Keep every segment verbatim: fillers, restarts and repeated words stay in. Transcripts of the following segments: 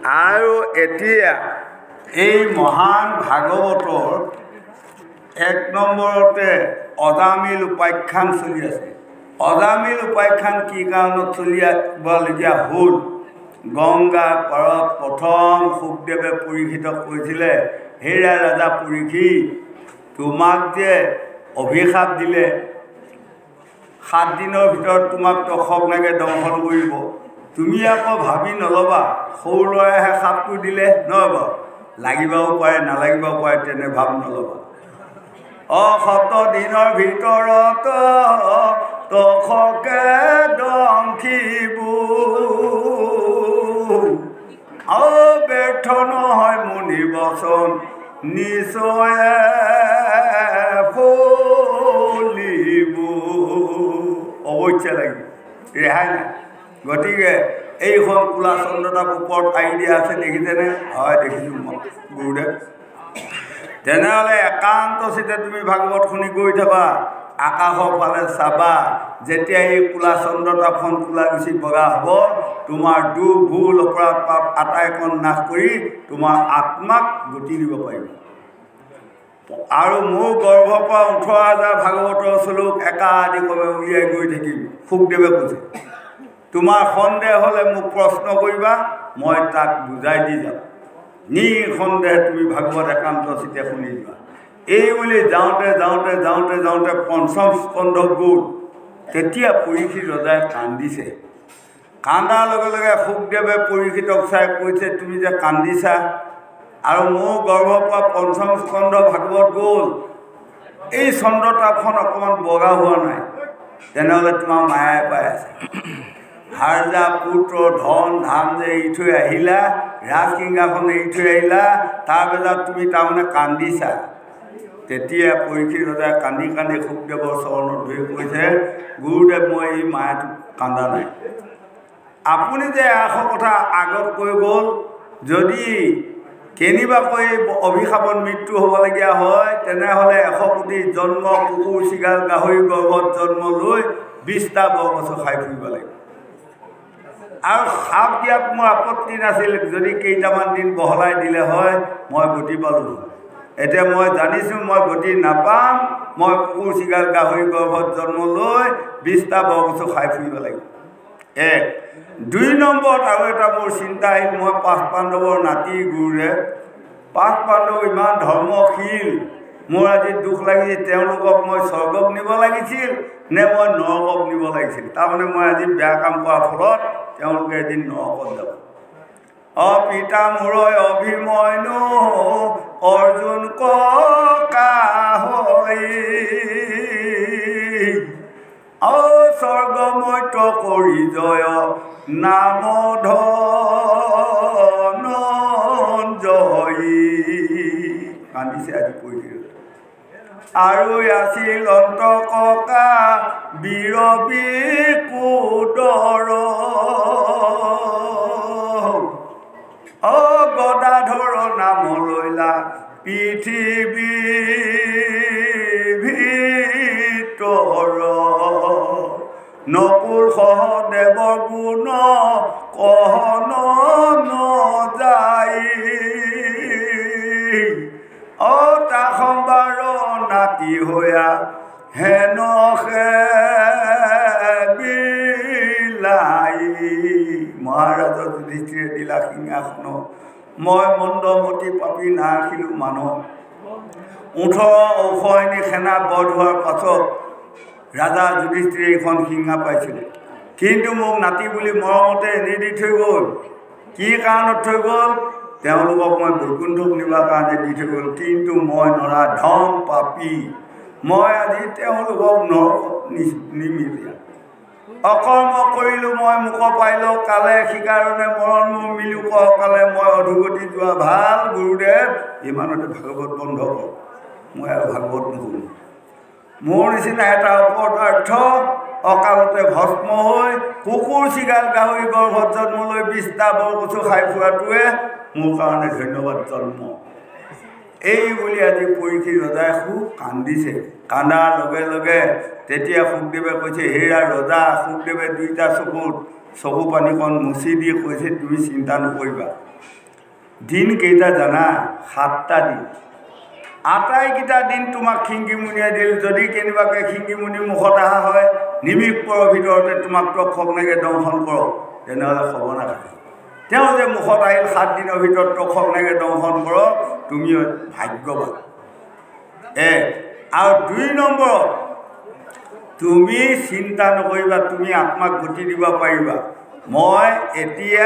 আৰু এতিয়া এই মহান ভাগৱতৰ এক নম্বৰতে অজামিল উপাখ্যান চলি আছে। অজামিল উপাখ্যান কি কাৰণত চলিবলগীয়া হ'ল? গংগা পাৰত প্ৰথম শুকদেৱে পৰীক্ষিতক কৈছিলে, হেৰা ৰাজা পৰীক্ষিত, তোমাক যে অভিশাপ দিলে সাত দিনৰ ভিতৰত তোমাক দশকনাগে দংশন কৰিব, তুমি আকৌ ভাবি নল'বা সৰু ল'ৰাইহে সাপটো দিলে নহয় বাৰু, লাগিবও পাৰে নালাগিবও পাৰে, তেনে ভাব নল'বা। অ সত দিনৰ ভিতৰত দশকে দংশিব, আৰু ব্যৰ্থ নহয় মুনি বচন নিশ্চয়ে ফলিব। অৱশ্যে লাগিব, ৰেহাই নাই। গতিকে এইখন কোলা চন্দ্ৰতাপ ওপৰত আঁৰি দিয়া আছে, দেখিছেনে? হয় দেখিছোঁ মই গুৰুদেৱ। তেনেহ'লে একান্ত চিতে তুমি ভাগৱত শুনি গৈ থাকা, আকাশৰ ফালে চাবা, যেতিয়া এই কোলা চন্দ্ৰতাপখন কোলা গুচি বগা হ'ব, তোমাৰ দুখ ভুল অপৰাধ পাপ আটাইকণ নাশ কৰি তোমাৰ আত্মাক গতি দিব পাৰিব। আৰু মোৰ গৰ্ভৰ পৰা ওঠৰ হাজাৰ ভাগৱতৰ শ্লোক একাধিকভাৱে উলিয়াই গৈ থাকিম। শুকদেৱে কৈছে, তোমাৰ সন্দেহ হ'লে মোক প্ৰশ্ন কৰিবা, মই তাক বুজাই দি যাম। নিঃসন্দেহে তুমি ভাগৱত একান্ত চিতে শুনি যোৱা। এই বুলি যাওঁতে যাওঁতে যাওঁতে যাওঁতে পঞ্চম স্কন্ধ গ'ল। তেতিয়া পৰীক্ষিত ৰজাই কান্দিছে। কান্দাৰ লগে লগে শুকদেৱে পৰীক্ষিতক চাই কৈছে, তুমি যে কান্দিছা আৰু মোৰ গৰ্ভৰ পৰা পঞ্চম স্কন্ধ ভাগৱত গ'ল, এই চন্দ্ৰতাপখন অকণমান বগা হোৱা নাই, তেনেহ'লে তোমাৰ মায়াই পাই আছে। হাৰ্জা পুত্ৰ ধন ধান যে এৰি থৈ আহিলা, ৰাজসিংহাসন এৰি থৈ আহিলা, তাৰ বেজাত তুমি তাৰমানে কান্দিছা। তেতিয়া পৰীক্ষিত ৰজাই কান্দি কান্দি শুকদেৱৰ চৰণত ধৰি কৈছে, গুৰুদেৱ মই এই মায়াটো কান্দা নাই। আপুনি যে এশ কথা আগত কৈ গ'ল, যদি কেনিবাকৈ অভিশাপত মৃত্যু হ'বলগীয়া হয়, তেনেহ'লে এশ কোটি জন্ম কুকুৰ চিগাল গাহৰি গৰ্ভত জন্ম লৈ বিছটা বৰগছ খাই ফুৰিব লাগিব। আৰু সাপ দিয়াত মোৰ আপত্তি নাছিল, যদি কেইটামান দিন বহলাই দিলে হয় মই গতি পালোঁ। এতিয়া মই জানিছোঁ মই গতি নাপাম, মই কুকুৰ চিগাল গাহৰি গৰ্ভত জন্ম লৈ বিছটা বৰগছ খাই ফুৰিব লাগিব। এক দুই নম্বৰত আৰু এটা মোৰ চিন্তা আহিল, মই পাঁচ পাণ্ডৱৰ নাতি গুৰুদেৱ, পাঁচ পাণ্ডৱ ইমান ধৰ্মশীল, মোৰ আজি দুখ লাগিছিল, তেওঁলোকক মই স্বৰ্গক নিব লাগিছিল নে মই নৰকক নিব লাগিছিল। তাৰমানে মই আজি বেয়া কাম কৰাৰ ফলত তেওঁলোকে এদিন নৰকত যাব। অ পিতা মূৰৈ অভিমন্যু অৰ্জুন ককা হৈ, অ স্বৰ্গ মৈত্ৰ কৰি জয় নাম ধনঞ্জয়ী। কান্দিছে আজি পৰি। আৰু আছিল অন্ত ককা বীৰ বিকুদৰ, অ গদাধৰ নাম লৈলা পৃথিৱী ভিতৰ, নকুল সহদেৱ গুণ কহন নযায়, অ তা সম্বাৰ নাতি হৈয়া হেন সে বিলাই। মহাৰাজ যুধিষ্ঠিৰে দিলা সিংহাসন, মই মন্দমতি পাপি নাৰাখিলোঁ মানুহ। ওঠৰ ঔষধি সেনা বধ হোৱাৰ পাছত ৰাজা যুধিষ্ঠিৰে এইখন সিংহা পাইছিলে, কিন্তু মোক নাতি বুলি মৰমতে এৰি দি থৈ গ'ল। কি কাৰণত থৈ গ'ল? তেওঁলোকক মই বৈকুণ্ঠক নিবৰ কাৰণে দি থৈ গ'ল, কিন্তু মই নৰা ধম পাপী, মই আজি তেওঁলোকক নৰকত নিমিলিয়া। অকৰ্ম কৰিলোঁ মই মুখ পাইলোঁ কালে, সিকাৰণে মৰণ মোৰ মিলো কালে, মই অধুগতি যোৱা ভাল। গুৰুদেৱ ইমানতে ভাগৱত বন্ধ হ'ল, মই আৰু ভাগৱত নুশুনো। মোৰ নিচিনা এটা অপদাৰ্থ অকালতে ভস্ম হৈ কুকুৰ চিগাল গাহৰি গৰ্ভত জন্ম লৈ বিছটা বৰগছ খাই ফুৰাটোৱে মোৰ কাৰণে ধন্যবাদ জন্ম। এই বুলি আজি পৰীক্ষিত ৰজাই খুব কান্দিছে। কান্দাৰ লগে লগে তেতিয়া শুকদেৱে কৈছে, হেৰা ৰজা। শুকদেৱে দুইটা চকুত চকু পানীকণ মুচি দি কৈছে, তুমি চিন্তা নকৰিবা, দিন কেইটা জানা সাতটা দিন আটাইকেইটা দিন তোমাক খিংকিমুনিয়াই দিল যদি কেনেবাকে খিংকিমুনি মুখত অহা হয় নিমিষ পৰৰ ভিতৰতে তোমাক তক্ষকনেকে দংশন কৰক তেনেহ'লে হ'ব নাথাকে তেওঁ যে মুখত আহিল সাত দিনৰ ভিতৰত তক্ষকনেকে দংশন কৰক তুমি ভাগ্যৱান এক আৰু দুই নম্বৰত তুমি চিন্তা নকৰিবা তুমি আত্মাক গতি দিব পাৰিবা মই এতিয়া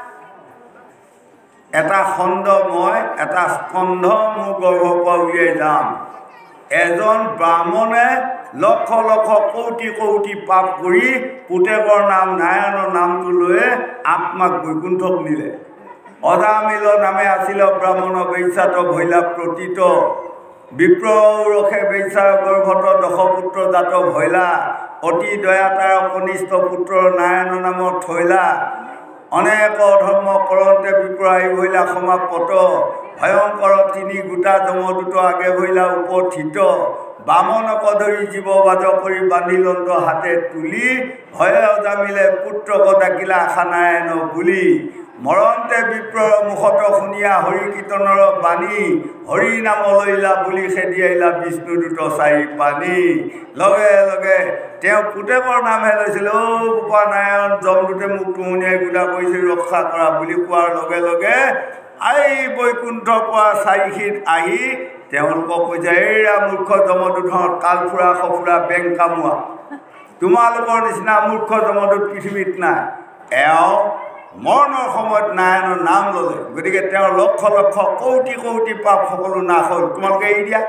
এটা খণ্ড মই এটা স্কন্ধ মোৰ গৰ্ভৰ পৰা উলিয়াই যাম এজন ব্ৰাহ্মণে লক্ষ লক্ষ কৌটি কৌটি পাপ কৰি পুতেকৰ নাম নাৰায়ণৰ নামটো লৈ আত্মাক বৈকুণ্ঠক নিলে অজামিল নামে আছিল ব্ৰাহ্মণ বৈশ্যাত ভৈলা প্ৰতিত বিপ্ৰৰসে বৈশ্যাৰ গৰ্ভত দশপুত্ৰ জাত ভৈলা অতি দয়াতাৰ কনিষ্ঠ পুত্ৰ নাৰায়ণ নামৰ থৈলা অনেক ধৰ্ম কৰন্তে বিপ্ৰহাৰী ভৈলা সমাপত ভয়ংকৰ তিনি গোটা জমদূত আগে ভৈলা উপথিত বামনক ধৰি জীৱ বাজ কৰি বান্ধিলন্ত হাতে তুলি ভয়ে অজামিলে পুত্ৰক ডাকিলা আশা নাৰায়ণ বুলি মৰন্তে বিপ্ৰৰ মুখত শুনিয়া হৰি কীৰ্তনৰ বাণী হৰি নাম লৈলা বুলি খেদি আহিলা বিষ্ণুদূত চাৰি পানী লগে লগে তেওঁ পুতেকৰ নামহে লৈছিল অ গোপা নাৰায়ণ যমদূতে মোক টুমুনিয়াই গোলা কৰিছিল ৰক্ষা কৰা বুলি কোৱাৰ লগে লগে আই বৈকুণ্ঠৰ পৰা চাৰিশীত আহি তেওঁলোকক কৈছে এইৰা মূৰ্খ যমদূতৰ কাল ফুৰা সফুৰা বেং কামোৱা তোমালোকৰ নিচিনা মূৰ্খ যমদূত পৃথিৱীত নাই এওঁ মৰণৰ সময়ত নাৰায়ণৰ নাম ল'লে গতিকে তেওঁৰ লক্ষ লক্ষ কৌটি কৌটি পাপ সকলো নাশ হ'ল তোমালোকে এৰি দিয়া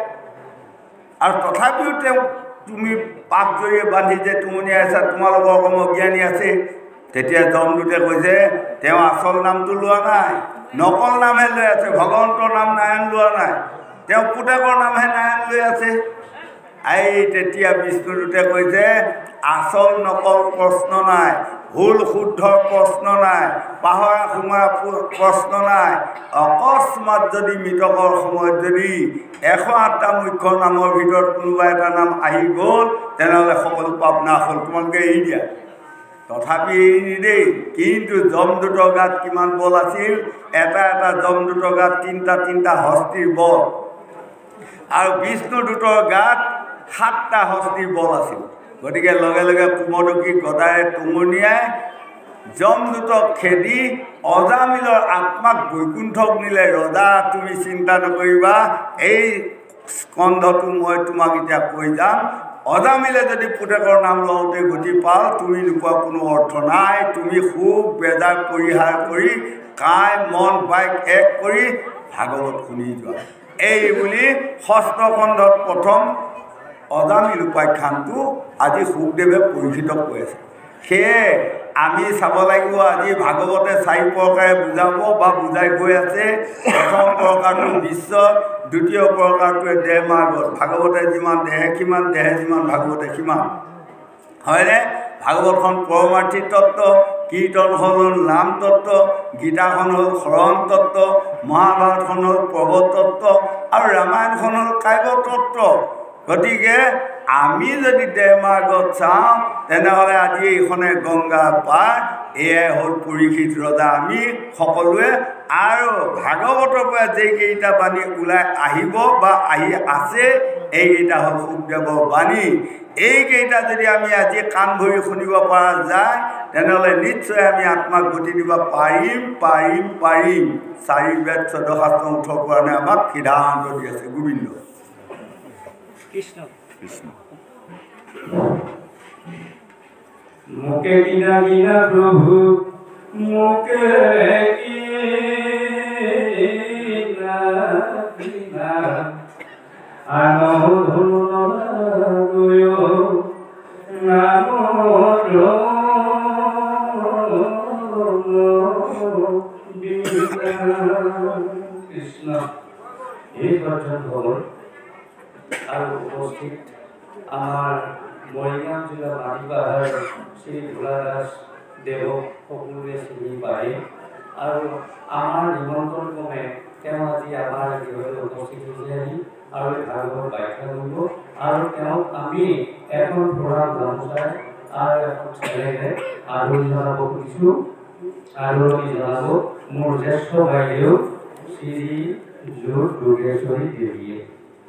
আৰু তথাপিও তেওঁ তুমি পাপ জৰিয়ে বান্ধি যে টুমুনিয়াই আছা তোমালোকৰ কম জ্ঞানী আছে তেতিয়া যমদূতে কৈছে তেওঁ আচল নামটো লোৱা নাই নকল নামহে লৈ আছে ভগৱন্তৰ নাম নাৰায়ণ লোৱা নাই তেওঁ পুতেকৰ নামহে নাৰায়ণ লৈ আছে এই তেতিয়া বিষ্ণুদূতে কৈছে আচল নকল প্ৰশ্ন নাই ভুল শুদ্ধৰ প্ৰশ্ন নাই পাহৰা সোমৰা প্ৰশ্ন নাই অকস্মাত যদি মৃতকৰ সময়ত যদি এশ আঠটা মুখ্য নামৰ ভিতৰত কোনোবা এটা নাম আহি গ'ল তেনেহ'লে সকলো পাপ নাশ হ'ল তোমালোকে এৰি দিয়া তথাপি এৰি নিদেই কিন্তু যমদূতৰ গাত কিমান বল আছিল এটা এটা যমদূতৰ গাত তিনিটা তিনিটা হস্তিৰ বল আৰু বিষ্ণুদূতৰ গাত সাতটা হস্তিৰ বল আছিল গতিকে লগে লগে কুমদকী গদাই টুমুনিয়াই যমদূতক খেদি অজামিলৰ আত্মাক বৈকুণ্ঠক নিলে ৰজা তুমি চিন্তা নকৰিবা এই স্কন্ধটো মই তোমাক এতিয়া কৈ যাম অজামিলে যদি পুতেকৰ নাম লওঁতে গতি পাল তুমি নোপোৱা কোনো অৰ্থ নাই তুমি খুব বেজাৰ পৰিহাৰ কৰি কাই মন বাইক এক কৰি ভাগৱত শুনি যোৱা এই বুলি ষষ্ঠ খণ্ডত প্ৰথম অজামিল উপাখ্যানটো আজি শুকদেৱে পৰীক্ষিতক কৈ আছে সেয়ে আমি চাব লাগিব আজি ভাগৱতে চাৰি প্ৰকাৰে বুজাব বা বুজাই গৈ আছে প্ৰথম প্ৰকাৰটো বিশ্ব দ্বিতীয় প্ৰকাৰটোৱে দেহ মাৰ্গত ভাগৱতে যিমান দেহে কিমান দেহে যিমান ভাগৱতে সিমান হয়নে ভাগৱতখন পৰমাৰ্থিক তত্ত্ব কীৰ্তন হ'ল নাম তত্ত্ব গীতাখন হ'ল শৰণ তত্ত্ব মহাভাৰতখন হ'ল প্ৰবল তত্ত্ব আৰু ৰামায়ণখন হ'ল কাব্য তত্ত্ব গতিকে আমি যদি দেহ মাৰ্গত চাওঁ তেনেহ'লে আজি এইখনে গংগা পাৰ এয়াই হ'ল পৰীক্ষিত ৰজা আমি সকলোৱে আৰু ভাগৱতৰ পৰা যেইকেইটা বাণী ওলাই আহিব বা আহি আছে এইকেইটা হ'ল শুকদেৱৰ বাণী এইকেইটা যদি আমি আজি কাণ ভৰি শুনিব পৰা যায় তেনেহ'লে নিশ্চয় আমি আত্মাক গতি দিব পাৰিম পাৰিম পাৰিম চাৰি বেদ চৈধ্য শাস্ত্ৰ উঠৰ কাৰণে আমাক সিদ্ধান্ত দি আছে গোবিন্দ কৃষ্ণ কৃষ্ণ মুকে কিনা কিনা প্রভু মুকে কিনা কিনা আনো ধুনো গয়ো নাম কৃষ্ণ এই কথা হল আৰু উপস্থিত আমাৰ মৰিগাঁও জিলা মাটিপাহাৰ শ্ৰী ভোলাদাস দেৱক সকলোৱে চিনি পায় আৰু আমাৰ নিমন্ত্ৰণ ক্ৰমে তেওঁ আজি আমাৰ গৃহলৈ উপস্থিত হৈছে আহি আৰু ভাগৱত ব্যাখ্যা কৰিব আৰু তেওঁক আমি এখন পঢ়া গামোচাৰ আৰু এখন চেলেৰে আদৰণি জনাব খুজিছোঁ আদৰণি জনাব মোৰ জ্যেষ্ঠ বাইদেউ শ্ৰী যোগ যোগেশ্বৰী দেৱীয়ে।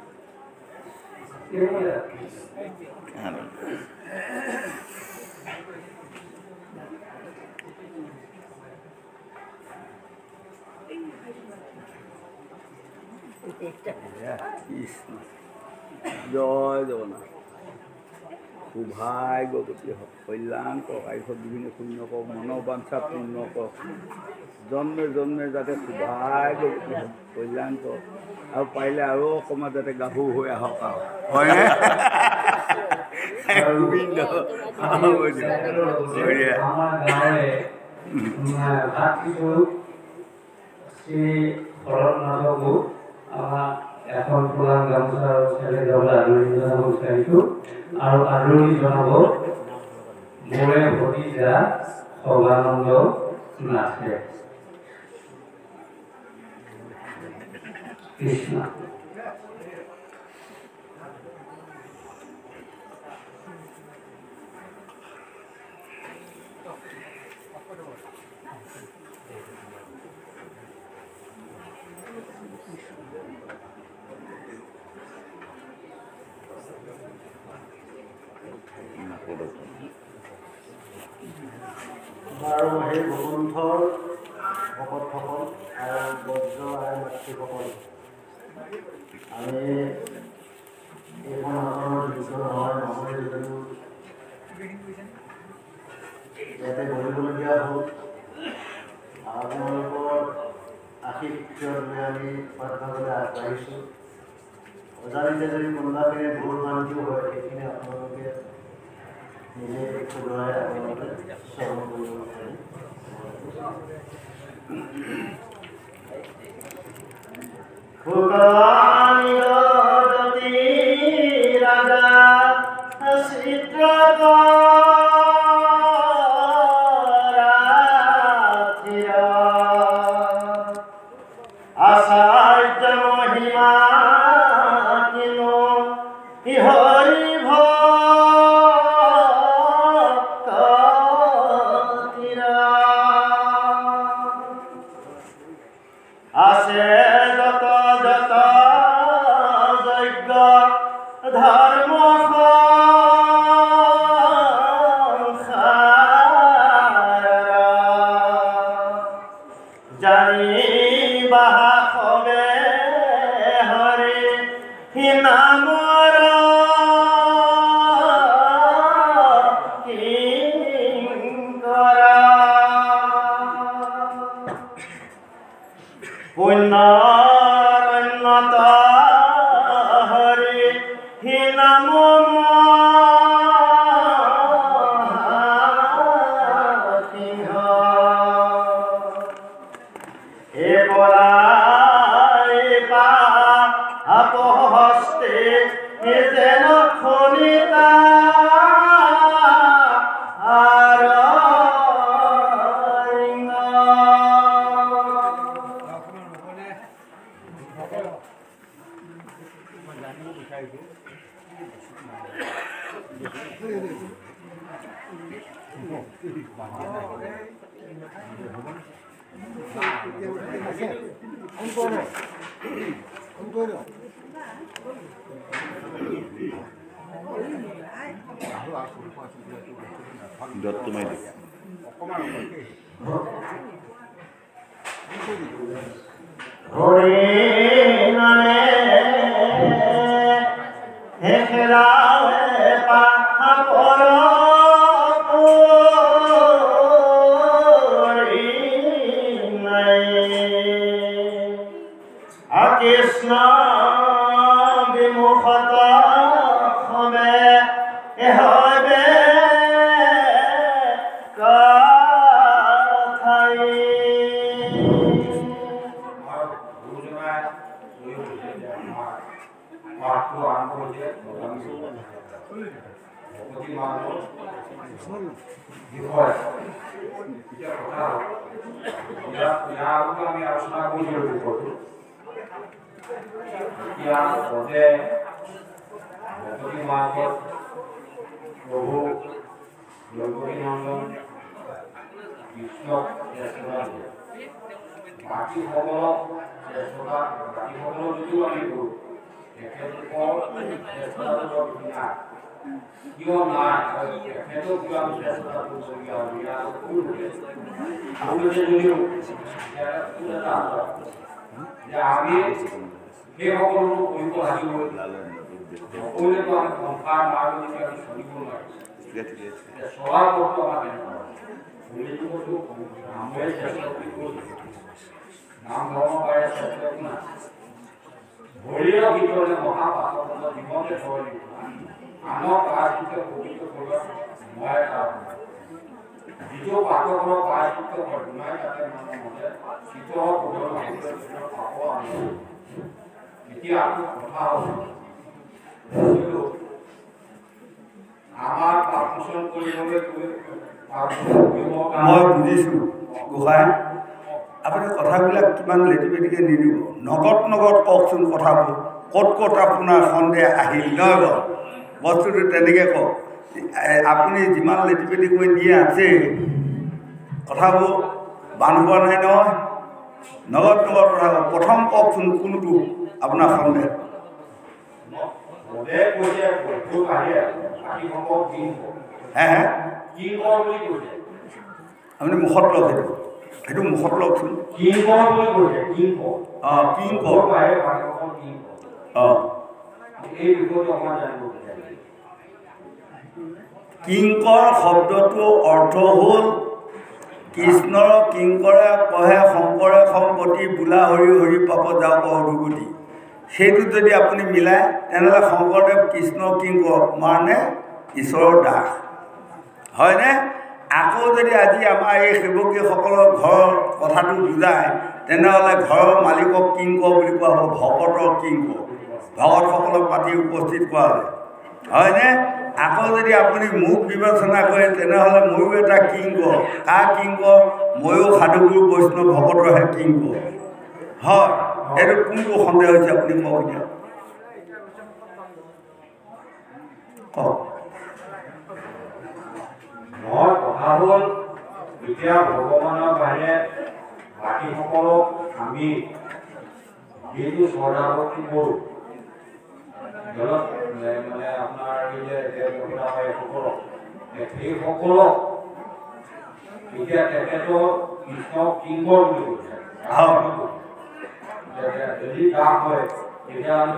জয় জগন্নাথ। সৌভাগ্য গতি হওক, কল্যাণ কৰক, আয়ুষ বিভিন্ন শূন্য কৰক, মনোবাঞ্ছা পূৰ্ণ কৰক, জন্মে জন্মে যাতে সৌভাগ্য গতি হওক, কল্যাণ কৰক, আৰু পাৰিলে আৰু অকণমান যাতে গাভৰু হৈ আহক আৰু হয়নে? গোবিন্দ এখন পুৰাণ গামোচা চালি যাবলৈ আদৰণি জনাব বিচাৰিছোঁ আৰু আদৰণি জনাব মোৰে ভতিজা সৰ্বানন্দ নাথে। কৃষ্ণ। আৰু সেই ভগৱন্থৰ ভকতসকল আৰু বজ্ৰ আৰু মাতৃসকল, আমি এইখন আসনৰ যোগ্য নহয় নহয় যদিও ইয়াতে বহিবলগীয়া হ'ল। আপোনালোকৰ আশীৰ্বাদ লৈ আমি প্ৰাৰ্থনা কৰি আগবাঢ়িছোঁ। অজানিতে যদি কোনোবাখিনি ভুল ভ্ৰান্তিও হয়, সেইখিনি আপোনালোকে নিজে শুধৰাই আপোনালোকে শ্ৰৱণ কৰিব বিচাৰি আচাৰ্য মহিমা কিনো হৰি আছে যত যত যজ্ঞ ধৰ্ম জানি বাহা সবে হৰি নামৰ পুণ্যত হৰি হি নাম সিংহ হে পলাই পা আপহস্তে যেন খনিতা হৰি নামে হেখেৰাৱে পাপৰ কৃষ্ণ বিমুখত হবে হবে কথাই আমি আলোচনা কৰিছিলোঁ বিষয়টো। এতিয়া পদে ভগৱতী মাৰ্গত প্ৰভু জগতী নন্দন কৃষ্ণক বাকীসকলক জ্যেষ্ঠতা বাকীসকলক যদিও আমি কৰোঁ তেখেতলোকৰ জ্যেষ্ঠতাটো নাই কিয় নাই তেখেতক কিয় আমি জ্যেষ্ঠতা কৰিবলগীয়া আমি যদিও যে আমি সেই সকলোবোৰ কৰিব লাগিবই সকলোৱেতো আমি সংসাৰ মাৰ যদি আমি চলিব নোৱাৰোঁ চলাৰ পথটো আমাৰ কেনেকুৱা নাম ধৰ্ম পাৰে ভৰিৰ ভিতৰতে মহাপাত্ৰ জীৱনতে ধৰি আনক পাৰযুক্ত পবিত্ৰ কৰিব নোৱাৰে যিটো পাঠকৰ পাৰযুক্ত ঘটনাই তাতে মানে মতে শীতৰ পোহৰ পাব এতিয়া কথা হ'ল আমাৰ পাঠন কৰিবলৈ মই বুজিছোঁ গোসাঁই আপুনি কথাবিলাক কিমান লেটি পেটিকৈ নিদিব নগদ নগদ কওকচোন কথাবোৰ ক'ত ক'ত আপোনাৰ সন্দেহ আহিল নহয় বাৰু বস্তুটো তেনেকৈ কওক আপুনি যিমান লেটি পেটি কৰি নিয়ে আছে কথাবোৰ বান্ধ হোৱা নাই নহয় নগদ নগদ কথা কওক প্ৰথম কওকচোন কোনটো আপোনাৰ সন্দেহ হে হে আপুনি মুখত লওক সেইটো সেইটো মুখত লওকচোন অঁ কিং কৰ অঁ কিংকৰ শব্দটো অৰ্থ হ'ল কৃষ্ণৰ কিংকৰে কহে শংকৰে সম্পত্তি বোলা হৰি হৰি পাপ যাওক অধুগতি সেইটো যদি আপুনি মিলায় তেনেহ'লে শংকৰদেৱ কৃষ্ণ কিংকৰ মানে ঈশ্বৰৰ দাস হয়নে আকৌ যদি আজি আমাৰ এই সেৱকীসকলৰ ঘৰৰ কথাটো বুজায় তেনেহ'লে ঘৰৰ মালিকক কিংকৰ বুলি কোৱা হ'ব ভকতৰ কিংকৰ ভকতসকলক মাতি উপস্থিত কৰালে হয়নে আকৌ যদি আপুনি মোক বিবেচনা কৰে তেনেহ'লে ময়ো এটা কিংকৰ কাৰ কিংকৰ ময়ো সাধুগুৰু বৈষ্ণৱ ভকতৰহে কিংকৰ হয় এইটো কোনটো সন্দেহ হৈছে আপুনি কওক এতিয়া কওক মই কথা হ'ল এতিয়া ভগৱানৰ বাহিৰে বাকীসকলক আমি যিটো শ্ৰদ্ধা ভক্তি কৰোঁ ধৰক মানে আপোনাৰ এই যে দেৱতা হয় সকলক সেইসকলক এতিয়া তেখেতৰ কৃষ্ণ কিংকৰ বুলি কৈছে যদি দাস হয় তেতিয়া আমি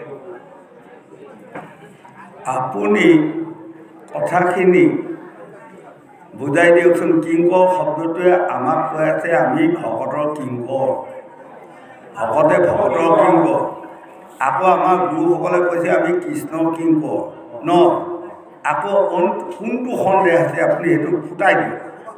আপুনি কথাখিনি বুজাই দিয়কচোন কিংকৰ শব্দটোৱে আমাক কৈ আছে আমি ভকতৰ কিংকৰ ভকতে ভকতৰ কিংকৰ আকৌ আমাৰ গুৰুসকলে কৈছে আমি কৃষ্ণ কিংকৰ ন আকৌ কোনটো সন্দেহ আছে আপুনি সেইটো ফুটাই দিয়ক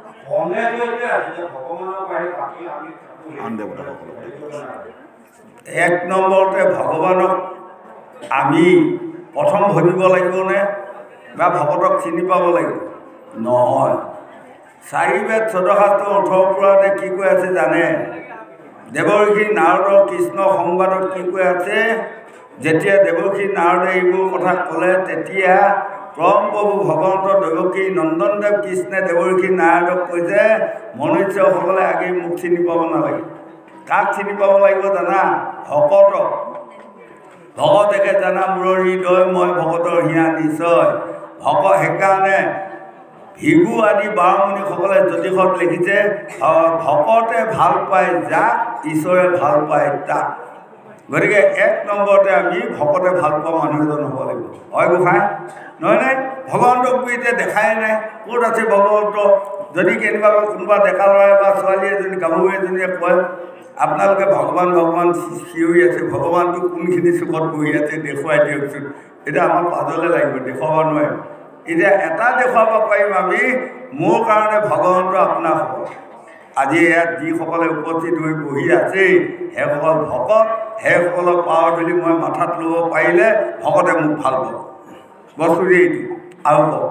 এক নম্বৰতে ভগৱানক আমি প্ৰথম ভাবিব লাগিবনে বা ভকতক চিনি পাব লাগিব নহয় চাৰি বেদ চৌদশাস্ত্ৰ ওঠৰ পুৰাণে কি কৈ আছে জানে দেৱৰ্ষি নাৰদৰ কৃষ্ণ সংবাদত কি কৈ আছে যেতিয়া দেৱৰ্ষি নাৰদে এইবোৰ কথা ক'লে তেতিয়া পৰম প্ৰভু ভগৱন্ত দেৱকী নন্দনদেৱ কৃষ্ণে দেৱৰ্ষি নাৰদক কৈছে মনুষ্যসকলে আগেই মোক চিনি পাব নালাগে কাক চিনি পাব লাগিব জানা ভকতক ভকতেকে জানা মূৰৰ হৃদয় মই ভকতৰ হিয়া নিশ্চয় ভকত সেইকাৰণে ভিগু আদি বাৰমুনিসকলে জ্যোতিষত লিখিছে ভকতে ভাল পায় যাক ঈশ্বৰে ভাল পায় তাক গতিকে এক নম্বৰতে আমি ভকতে ভাল পোৱা মানুহ এজন হ'ব লাগিব হয় গোসাঁই নহয় নাই ভগৱন্তক এতিয়া দেখাই নাই ক'ত আছে ভগৱন্ত যদি কেনেবা কোনোবা ডেকা ল'ৰাই বা ছোৱালী এজনী গাভৰু এজনীয়ে কয় আপোনালোকে ভগৱান ভগৱান চিঞৰি আছে ভগৱানটো কোনখিনি চুকত বহি আছে দেখুৱাই দিয়কচোন এতিয়া আমাৰ পাজলৈ লাগিব দেখুৱাব নোৱাৰিম এতিয়া এটা দেখুৱাব পাৰিম আমি মোৰ কাৰণে ভগৱন্ত আপোনাৰ সকল আজি ইয়াত যিসকলে উপস্থিত হৈ বহি আছে সেইসকল ভকত সেইসকলক পাৱাৰ বুলি মই মাথাত ল'ব পাৰিলে ভকতে মোক ভাল পাব বস্তুটো এইটো আৰু কওক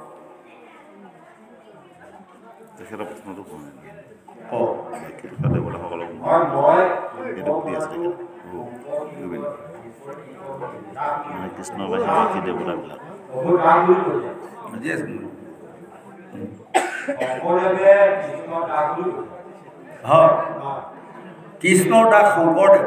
কৃষ্ণ বাহিনী দেৱতাবিলাক কৃষ্ণৰ দাস শংকৰদেৱ।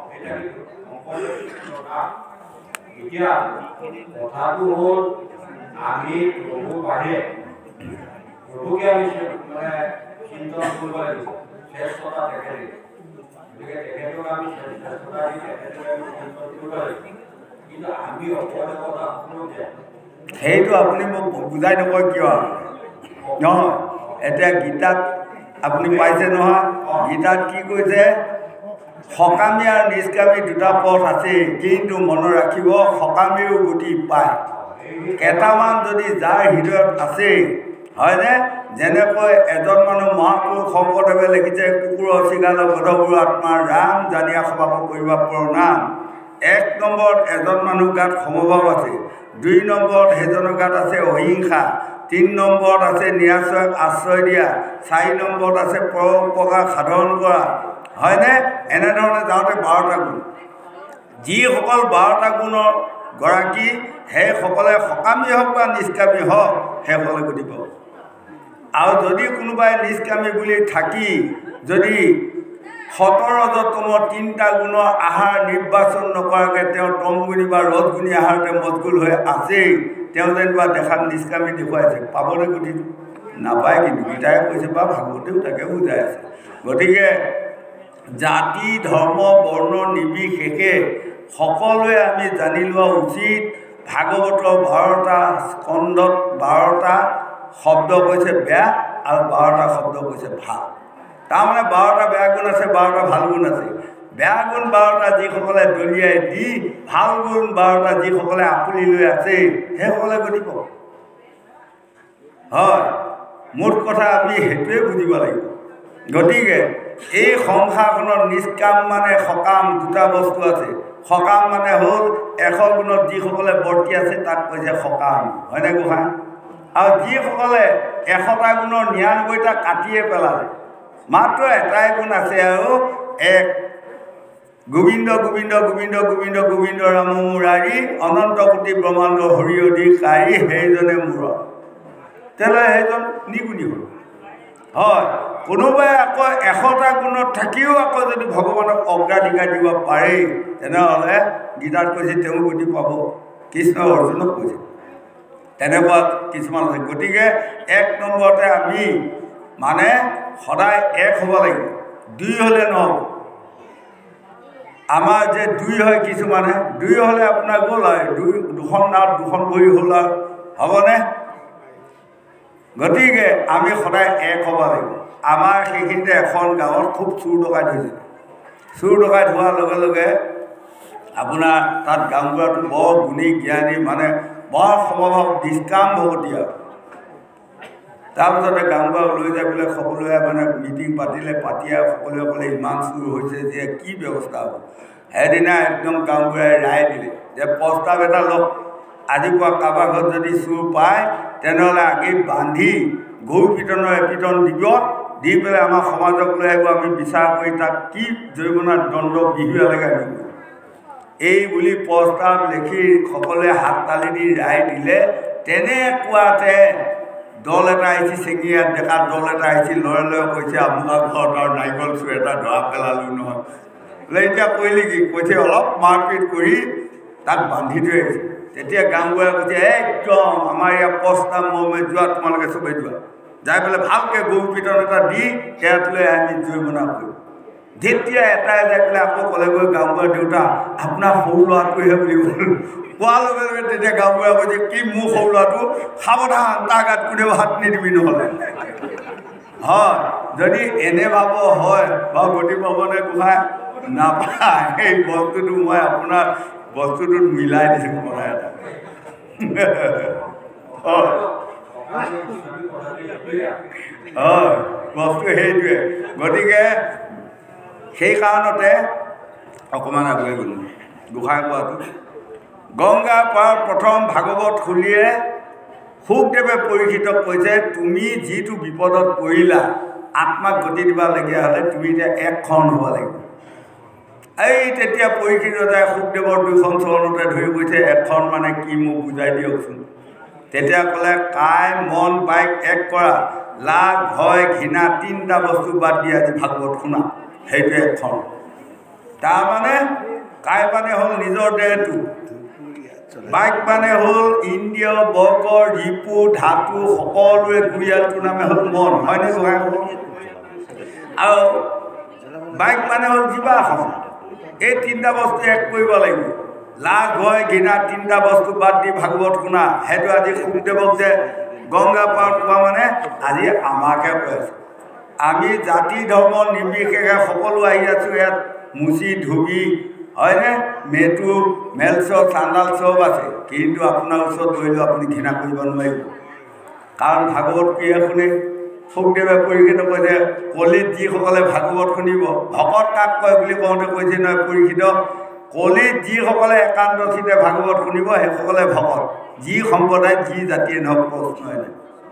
এতিয়া কথাটো হ'ল আমি প্ৰভু বাঢ়ে প্ৰভুকে আমি মানে চিন্তন কৰিব লাগিব শ্ৰেষ্ঠতা তেখেতে গতিকে তেখেতক আমি শ্ৰেষ্ঠতা দি তেখেতক আমি চিন্তন কৰিব লাগিব কিন্তু আমি অপদেৱতা সকলোকে সেইটো আপুনি মোক বুজাই নকয় কিয় নহয় এতিয়া গীতাত আপুনি পাইছে নহয় গীতাত কি কৈছে সকামী আৰু নিষ্কামী দুটা পথ আছে কিন্তু মনত ৰাখিব সকামীও গতি পায় কেইটামান যদি যাৰ হৃদয়ত আছে হয়নে যেনেকৈ এজন মানুহ মহাপুৰুষ শংকৰদেৱে লিখিছে কুকুৰৰ চিগালৰ গধুৰ আত্মাৰ ৰাম জানিয়া সভাব কৰিব প্ৰণাম এক নম্বৰত এজন মানুহ গাত সমভাৱ আছে দুই নম্বৰত সেইজনৰ গাত আছে অহিংসা তিনি নম্বৰত আছে নিৰাশ্ৰয়ক আশ্ৰয় দিয়া চাৰি নম্বৰত আছে পৰোপকাৰ সাধন কৰা হয়নে এনেধৰণে যাওঁতে বাৰটা গুণ যিসকল বাৰটা গুণৰ গৰাকী সেইসকলে সকামী হওক বা নিষ্কামী হওক সেইসকলে গতি পাব আৰু যদি কোনোবাই নিষ্কামী বুলি থাকি যদি সতৰ ৰজতমৰ তিনিটা গুণৰ আহাৰ নিৰ্বাচন নকৰাকৈ তেওঁ তমগুণী বা ৰজগুণী আহাৰতে মজগুল হৈ আছেই তেওঁ যেনিবা দেখাত নিষ্কামী দেখুৱাইছে পাবনে গতিটো নাপায় কিন্তু গীতাই কৈছে বা ভাগৱতেও তাকে বুজাই আছে গতিকে জাতি ধৰ্ম বৰ্ণ নিৰ্বিশেষে সকলোৱে আমি জানি লোৱা উচিত ভাগৱতৰ বাৰটা স্কন্ধত বাৰটা শব্দ কৈছে বেয়া আৰু বাৰটা শব্দ কৈছে ভাল তাৰমানে বাৰটা বেয়া গুণ আছে বাৰটা ভাল গুণ আছে বেয়া গুণ বাৰটা যিসকলে দলিয়াই দি ভাল গুণ বাৰটা যিসকলে আপুলি লৈ আছে সেইসকলে গতি পাব হয় মোৰ কথা আমি সেইটোৱে বুজিব লাগিব গতিকে এই সংসাৰখনত নিষ্কাম মানে সকাম দুটা বস্তু আছে সকাম মানে হ'ল এশ গুণত যিসকলে বৰ্তি আছে তাক কৈছে সকাম হয়নে গোসাঁই আৰু যিসকলে এশটা গুণৰ নিৰানব্বৈটা কাটিয়ে পেলালে মাত্ৰ এটাই গুণ আছে আৰু এক গোবিন্দ গোবিন্দ গোবিন্দ গোবিন্দ গোবিন্দ ৰাম মুৰাৰী অনন্ত কোটি ব্ৰহ্মাণ্ড হৰি অধিকাৰী সেইজনে মূৰ তেনে সেইজন নিগুণী হ'ল হয় কোনোবাই আকৌ এশটা গুণত থাকিও আকৌ যদি ভগৱানক অগ্ৰাধিকাৰ দিব পাৰে তেনেহ'লে গীতাত কৈছে তেওঁ গতি পাব কৃষ্ণ অৰ্জুনক কৈছে তেনেকুৱা কিছুমান আছে গতিকে এক নম্বৰতে আমি মানে সদায় এক হ'ব লাগিব দুই হ'লে নহ'ব আমাৰ যে দুই হয় কিছুমানে দুই হ'লে আপোনাৰ গ'ল আৰু দুই দুখন নাৱত দুখন বহি হ'ল আৰু হ'বনে গতিকে আমি সদায় এক হ'ব লাগিব আমাৰ সেইখিনিতে এখন গাঁৱত খুব চুৰ ডকাইত হৈছিল চুৰ ডকাইত হোৱাৰ লগে লগে আপোনাৰ তাত গাঁওবুঢ়াটো বৰ গুণী জ্ঞানী মানে বৰ সমভাৱ নিষ্কাম ভগতী আৰু তাৰপিছতে গাঁওবুঢ়াক লৈ যাই পেলাই সকলোৱে মানে মিটিং পাতিলে পাতি আৰু সকলোৱে ক'লে ইমান চুৰ হৈছে যে কি ব্যৱস্থা হ'ব সেইদিনা একদম গাঁওবুঢ়াই ৰায় দিলে যে প্ৰস্তাৱ এটা লওক আজিৰপৰা কাৰোবাৰ ঘৰত যদি চুৰ পায় তেনেহ'লে আগে বান্ধি গৰু পিটনৰ এপিটন দিব দি পেলাই আমাৰ সমাজক লৈ আহিব আমি বিচাৰ কৰি তাক কি জৰিমনাৰ দণ্ড বিহিবালৈকে আনিব এই বুলি প্ৰস্তাৱ লিখি সকলোৱে হাত তালি দি ৰায় দিলে তেনেকুৱাতে দল এটা আহিছিল চেঙিয়াত ডেকা দল এটা আহিছিল লৰে লৰে কৈছে আপোনাৰ ঘৰত আৰু নাৰিকল চুৰ এটা ধৰা পেলালোঁ নহয় বোলে এতিয়া কৰিলে কি কৈছে অলপ মাৰপিট কৰি তাক বান্ধি থৈ আহিছে তেতিয়া গাঁওবুঢ়াই কৈছে একদম আমাৰ ইয়াৰ প্ৰস্তাৱ মৰ্মে যোৱা তোমালোকে চবেই যোৱা যাই পেলাই ভালকৈ গৰু পিটন এটা দি সেয়াত লৈ আমি জৰিমনা কৰিম যেতিয়া এটাই যাই পেলাই আকৌ ক'লেগৈ গাঁওবুঢ়াৰ দেউতা আপোনাৰ সৰু ল'ৰাটোহে বুলি ক'ল কোৱাৰ লগে লগে তেতিয়া গাঁওবুঢ়াই কৈছে কি মোৰ সৰু ল'ৰাটো সাৱধান তাৰ গাত কোনেও হাত নিদিবি নহ'লে হয় যদি এনে ভাব হয় বা গতি পাবনে গোসাঁই নাপায় সেই বস্তুটো মই আপোনাৰ বস্তুটোত মিলাই দিছোঁ কথা এটা হয় হয় বস্তু সেইটোৱে গতিকে সেই কাৰণতে অকণমান আগুৱাই গ'লোঁ গোসাঁই কোৱাটো গংগা পাৰত প্ৰথম ভাগৱত খুলিয়ে শুকদেৱে পৰীক্ষিতক কৈছে তুমি যিটো বিপদত পৰিলা আত্মাক গতি দিবলগীয়া হ'লে তুমি এতিয়া একখন হ'ব লাগিব এই তেতিয়া পৰীক্ষিত যায় শুকদেৱৰ দুখন চৰণতে ধৰি কৈছে এখন মানে কি মোক বুজাই দিয়কচোন তেতিয়া ক'লে কায় মন বাইক এক কৰা লাভ ভয় ঘৃণা তিনিটা বস্তু বাদ দি আজি ভাগৱত শুনা সেইটোৱে এখন তাৰমানে কাই মানে হ'ল নিজৰ দেহটো বাইক মানে হ'ল ইন্দ্ৰিয় বৰ্গৰ ৰিপু ধাতু সকলোৱে গুৰিয়ালটোৰ নামে হ'ল মন হয়নে গোহাঁই আৰু বাইক মানে হ'ল জীৱাসম এই তিনিটা বস্তু এক কৰিব লাগিব লাজ ভয় ঘৃণা তিনিটা বস্তু বাদ দি ভাগৱত শুনা সেইটো আজি শুকদেৱক যে গংগা পাৰত কোৱা মানে আজি আমাকে কৈ আছোঁ আমি জাতি ধৰ্ম নিৰ্বিশেষে সকলো আহি আছোঁ ইয়াত মুচি ধুবি হয়নে মেটু মেলচ চান্দাল চব আছে কিন্তু আপোনাৰ ওচৰত ধৰিলেও আপুনি ঘৃণা কৰিব নোৱাৰিব কাৰণ ভাগৱত ক্ৰিয়া শুনে শুকদেৱে পৰীক্ষিত কৈছে কলিত যিসকলে ভাগৱত শুনিব ভকত কাক কয় বুলি কওঁতে কৈছে নহয় পৰীক্ষিত কলিত যিসকলে একান্তচিতে ভাগৱত শুনিব সেইসকলে ভকত যি সম্প্ৰদায়ত যি জাতিয়ে নহওক প্ৰশ্নই নাই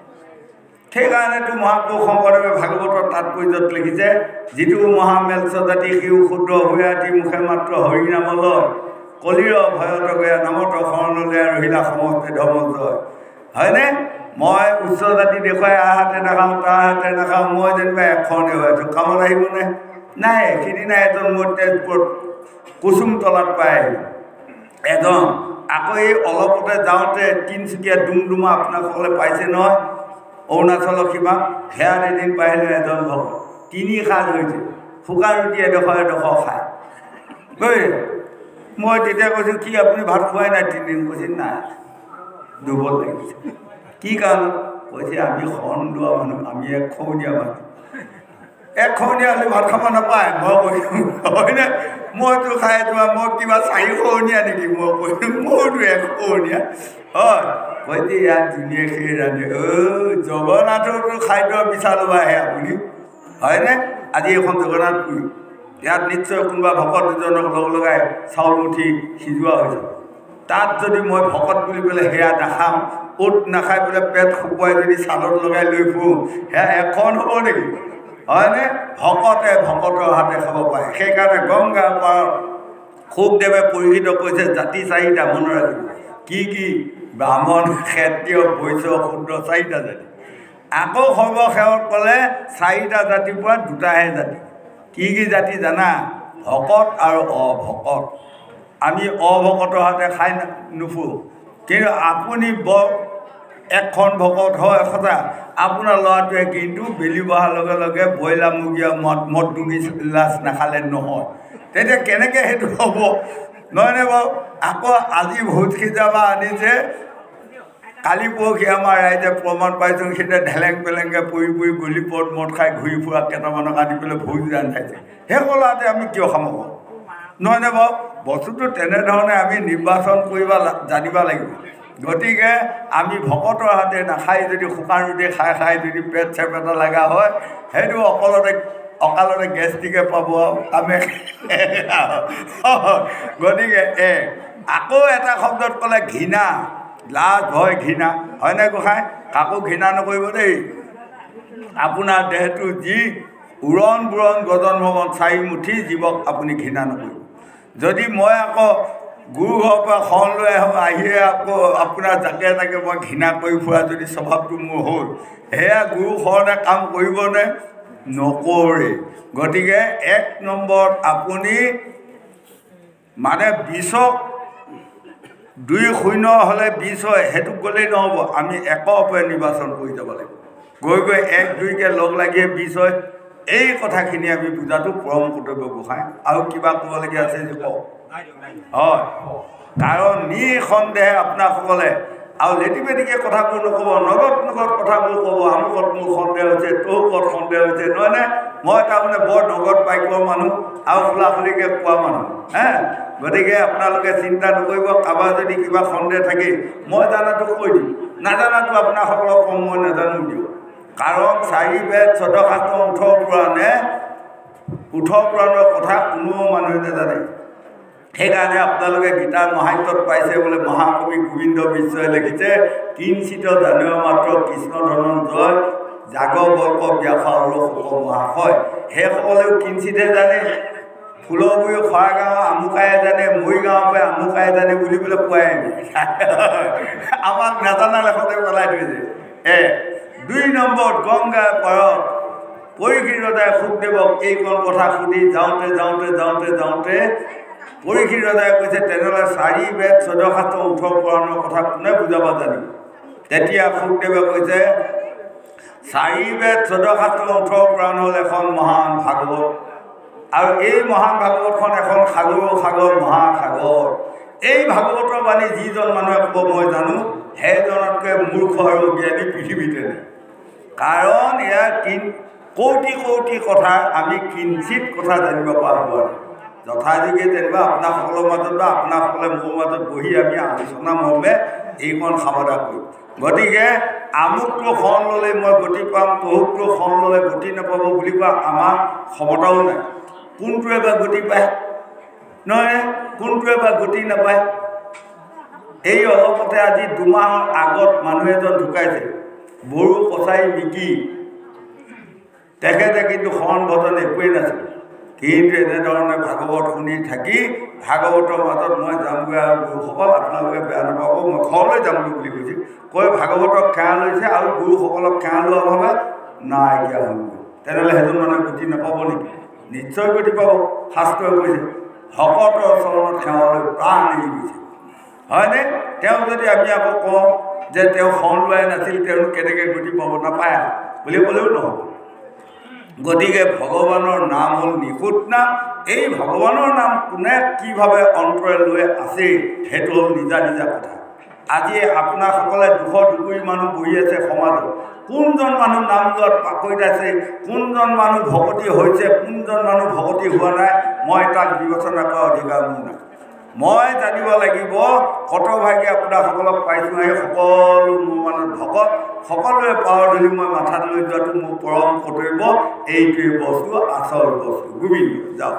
সেইকাৰণেতো মহাপুৰুষ শংকৰদেৱে ভাগৱতৰ তাৎপৰ্যত লিখিছে যিটো মহামেলচ জাতি শিউ ক্ষুদ্ৰ হুয়াতি মুখে মাত্ৰ হৰিনাম লয় কলিৰ ভয়ত গয়া নামত শৰণলৈ ৰহিলা সমস্তে ধৰ্ম জয় হয়নে মই উচ্চ জাতি দেখুৱাই আহাতে নাখাওঁ তাৰ হাতে নাখাওঁ মই যেনিবা এখনে হৈ আছোঁ কামত আহিবনে নাই সিদিনা এজন মোৰ তেজপুৰত কুচুম তলাত পাই আহিলোঁ এজন আকৌ এই অলপতে যাওঁতে তিনিচুকীয়া ডুমডুমা আপোনালোকসকলে পাইছে নহয় অৰুণাচলৰ সীমা সেয়াত এদিন পাৰিলে এজন ভকত তিনি সাজ হৈছে শুকান ৰুটি এডোখৰ এডোখৰ খায় গৈ মই তেতিয়া কৈছোঁ কি আপুনি ভাত খোৱাই নাই তিনিদিন কৈছে নাই দুৰ্বল লাগিছে কি কাৰণত কৈছে আমি শৰণ লোৱা মানুহ আমি এক খৌনীয়া মানুহ এক খৌনীয়া হ'লে ভাত খাব নাপায় মই কৈছোঁ হয়নে মইতো খাই যোৱা মই কিবা চাৰি খৌনীয়া নেকি মই কৈছোঁ মোৰতো এক খৌনীয়া হয় কৈছে ইয়াত ধুনীয়া সেই ৰান্ধে অ' জগন্নাথৰতো খাদ্য বিচাৰিব আহে আপুনি হয়নে আজি এখন জগন্নাথ পুৰী ইয়াত নিশ্চয় কোনোবা ভকত দুজনক লগ লগাই চাউল মুঠি সিজোৱা হৈছে তাত যদি মই ভকত বুলি পেলাই সেয়া নাখাওঁ ওট নাখাই পেলাই পেট শুকুৱাই যদি চালত লগাই লৈ ফুৰোঁ সেয়া এখন হ'ব নেকি হয়নে ভকতে ভকতৰ হাতে খাব পাৰে সেইকাৰণে গংগা পাৰত শুকদেৱে পৰীক্ষিত কৈছে জাতি চাৰিটা মনত ৰাখিব কি কি ব্ৰাহ্মণ ক্ষত্ৰিয় বৈশ্য শূদ্ৰ চাৰিটা জাতি আকৌ সৰ্বশেষত ক'লে চাৰিটা জাতিৰ পৰা দুটাহে জাতি কি কি জাতি জানা ভকত আৰু অভকত আমি অভকতৰ হাতে খাই নুফুৰোঁ কিন্তু আপুনি বৰ এখন ভকত হয় সঁচা আপোনাৰ ল'ৰাটোৱে কিন্তু বেলি বহাৰ লগে লগে ব্ৰইলাৰ মুৰ্গীয়া মদ মদ ডুঙি লাজ নাখালে নহয় তেতিয়া কেনেকৈ সেইটো হ'ব নহয়নে বাৰু আকৌ আজি ভোট সিজাবা আনিছে কালি পৰহি আমাৰ ৰাইজে প্ৰমাণ পাইছোঁ সেইটোৱে ঢেলেং পেলেংকৈ পৰি পৰি গলি পদ মদ খাই ঘূৰি ফুৰা কেইটামানক আনি পেলাই ভোজ ৰান্ধাইছে সেই ক'লাতে আমি কিয় খাম হ'ব নহয়নে বাৰু বস্তুটো তেনেধৰণে আমি নিৰ্বাচন কৰিব জানিব লাগিব গতিকে আমি ভকতৰ হাতে নাখাই যদি শুকান ৰুটি খাই খাই যদি পেট চেপেটা লগা হয় সেইটো অকলতে অকালতে গেষ্টিকে পাব আমি গতিকে এ আকৌ এটা শব্দত ক'লে ঘৃণা লাজ ভয় ঘৃণা হয়নে গোসাঁই কাকো ঘৃণা নকৰিব দেই আপোনাৰ দেহটো যি উৰণ বুৰণ গজন ভৱন চাৰি মুঠি জীৱক আপুনি ঘৃণা নকৰিব যদি মই আকৌ গুৰু ঘৰৰ পৰা শৰণ লৈ আহোঁ আহিয়ে আকৌ আপোনাৰ জাকে জাকে মই ঘৃণা কৰি ফুৰা যদি স্বভাৱটো মোৰ হ'ল সেয়া গুৰু শৰণে কাম কৰিবনে নকৰে গতিকে এক নম্বৰত আপুনি মানে বিছক দুই শূন্য হ'লে বিছ হয় সেইটো গ'লেই নহ'ব আমি একৰ পৰা নিৰ্বাচন কৰি যাব লাগিব গৈ গৈ এক দুইকৈ লগ লাগিয়ে বিছ হয় এই কথাখিনি আমি বুজাটো পৰম কৰ্তব্য গোসাঁই আৰু কিবা ক'বলগীয়া আছে যে কওক হয় কাৰণ নিঃসন্দেহে আপোনাসকলে আৰু লেটি পেটিকৈ কথাবোৰ নক'ব নগদ নগদ কথাবোৰ ক'ব আমুকত মোৰ সন্দেহ হৈছে তৌকত সন্দেহ হৈছে নহয়নে মই তাৰমানে বৰ নগদ বাক্যৰ মানুহ আৰু খোলা খুলিকৈ কোৱা মানুহ হে গতিকে আপোনালোকে চিন্তা নকৰিব কাৰোবাৰ যদি কিবা সন্দেহ থাকে মই জানাটো কৈ দিম নাজানাটো আপোনাৰসকলক কম মই নাজানো দিওঁ কাৰণ চাৰি বেদ চৈধ্য শাস্ত্ৰ ওঠৰ পুৰাণে ওঠৰ পুৰাণৰ কথা কোনো মানুহে নাজানে সেইকাৰণে আপোনালোকে গীতাৰ মহাত্ম্যত পাইছে বোলে মহাকবি গোবিন্দ বিশ্বই লিখিছে কিঞ্চিত জানেও মাত্ৰ কৃষ্ণ ধনঞ্জয় জাগ বল্ক ব্যাসা আৰু শোক মহাশয় সেইসকলেও কিঞ্চিতহে জানে ফুলগুৰি খৰাগাঁও আমুকাই জানে মৰিগাঁৱৰ পৰা আমুকাই জানে বুলি পেলাই কোৱাই আমাক নাজানা লেখতে পেলাই থৈছে এ দুই নম্বৰত গংগাৰ পাৰত পৰীক্ষিত ৰজাই শুকদেৱক এইকণ কথা সুধি যাওঁতে যাওঁতে যাওঁতে যাওঁতে পৰীক্ষিত ৰজাই কৈছে তেনেহ'লে চাৰি বেদ চৈধ্য শাস্ত্ৰ ওঠৰ পুৰাণৰ কথা কোনে বুজাব জানিব? তেতিয়া শুকদেৱে কৈছে চাৰি বেদ চৈধ্য শাস্ত্ৰ ওঠৰ পুৰাণ হ'ল এখন মহান ভাগৱত, আৰু এই মহান ভাগৱতখন এখন সাগৰ সাগৰ মহাসাগৰ। এই ভাগৱতৰ বাণী যিজন মানুহে ক'ব মই জানো, সেইজনতকৈ মূৰ্খ আৰু জ্ঞানী পৃথিৱীতে নাই। কাৰণ ইয়াৰ কিন কৌটি কৌটি কথা আমি কিঞ্চিত কথা জানিব পৰা হোৱা নাই। যথাযোগে যেনিবা আপোনাসকলৰ মাজত বা আপোনাসকলে মোৰ মাজত বহি আমি আলোচনা মৰ্মে এইখন সমাধা কৰিম। গতিকে আমুকটো শৰণ ল'লে মই গতি পাম, তহুকটো শৰণ ল'লে গতি নাপাব বুলি কোৱা আমাৰ ক্ষমতাও নাই। কোনটোৱে বা গতি পায় নহয়, কোনটোৱে বা গতি নাপায়। এই অলপতে আজি দুমাহৰ আগত মানুহ এজন ঢুকাইছে, বড়ো কছাৰী বিকি। তেখেতে কিন্তু শৰণ ভজন একোৱেই নাছিল, কিন্তু এনেধৰণে ভাগৱত শুনি থাকি ভাগৱতৰ মাজত মই যামগৈ আৰু গুৰুসকল আপোনালোকে বেয়া নাপাব, মই ঘৰলৈ যামগৈ বুলি কৈছে। কৈ ভাগৱতক কেৰা লৈছে আৰু গুৰুসকলক কেৰা লোৱাৰ বাবে নাইকিয়া হ'লগৈ। তেনেহ'লে সেইজন মানুহে গতি নাপাব নেকি? নিশ্চয় গতি পাব। শাস্ত্ৰই কৈছে ভকতৰ চৰণত সেৱালৈ প্ৰাণ এৰি গৈছে, হয়নে? তেওঁ যদি আমি আকৌ কওঁ যে তেওঁ শৰণ লোৱাই নাছিল, তেওঁ কেনেকৈ গতি পাব? নাপায় বুলি ক'লেও নহ'ব। গতিকে ভগৱানৰ নাম হ'ল নিখুঁত নাম। এই ভগৱানৰ নাম কোনে কিভাৱে অন্তৰে লৈ আছে সেইটো হ'ল নিজা নিজা কথা। আজি আপোনাসকলে দুশ দুকুৰি মানুহ বহি আছে সমাজত, কোনজন মানুহ নাম লোৱাত পাকৈত আছে, কোনজন মানুহ ভকতি হৈছে, কোনজন মানুহ ভকতি হোৱা নাই, মই তাক বিবেচনা কৰা অধিকাৰ মোৰ নাই। মই জানিব লাগিব কটভাগী আপোনাসকলক পাইছোঁ, সেই সকলো মোৰ মানে ভকত, সকলোৱে পাৱাৰ ধৰি মই মাথাত লৈ যোৱাটো মোৰ পৰম কৰ্তব্য। এইটোৱে বস্তু, আচল বস্তু। গোবিন্দ যাওক।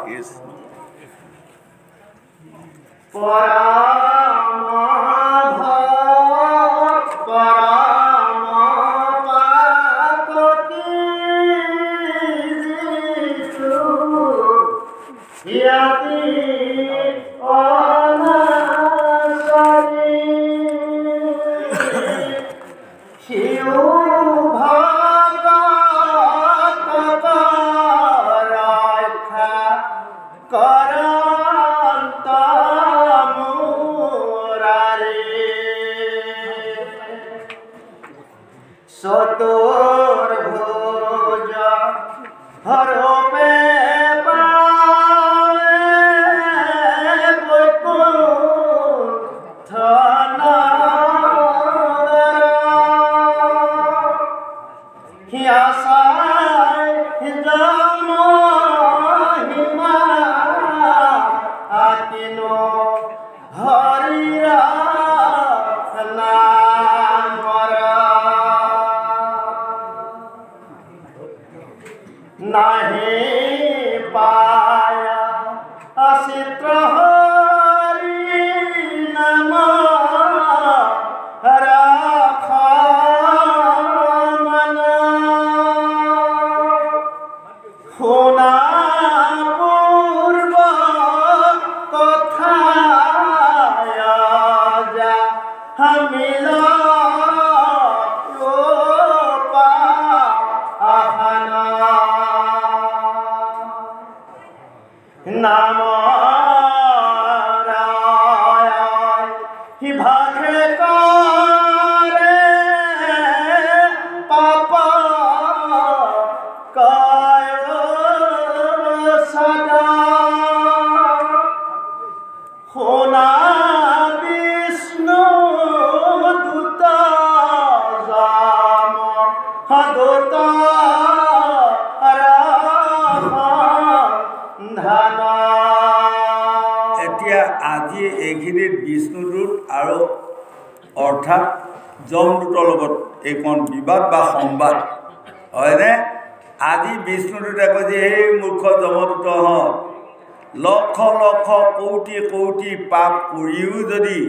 এতিয়া আজি এইখিনিত বিষ্ণুদূত আৰু অৰ্থাৎ যমদূতৰ লগত এইখন বিবাদ বা সংবাদ হয়নে? আজি বিষ্ণুদূতে কৈছে, সেই মূৰ্খ যমদূতহঁত, লক্ষ লক্ষ কৌটি কৌটি পাপ কৰিও যদি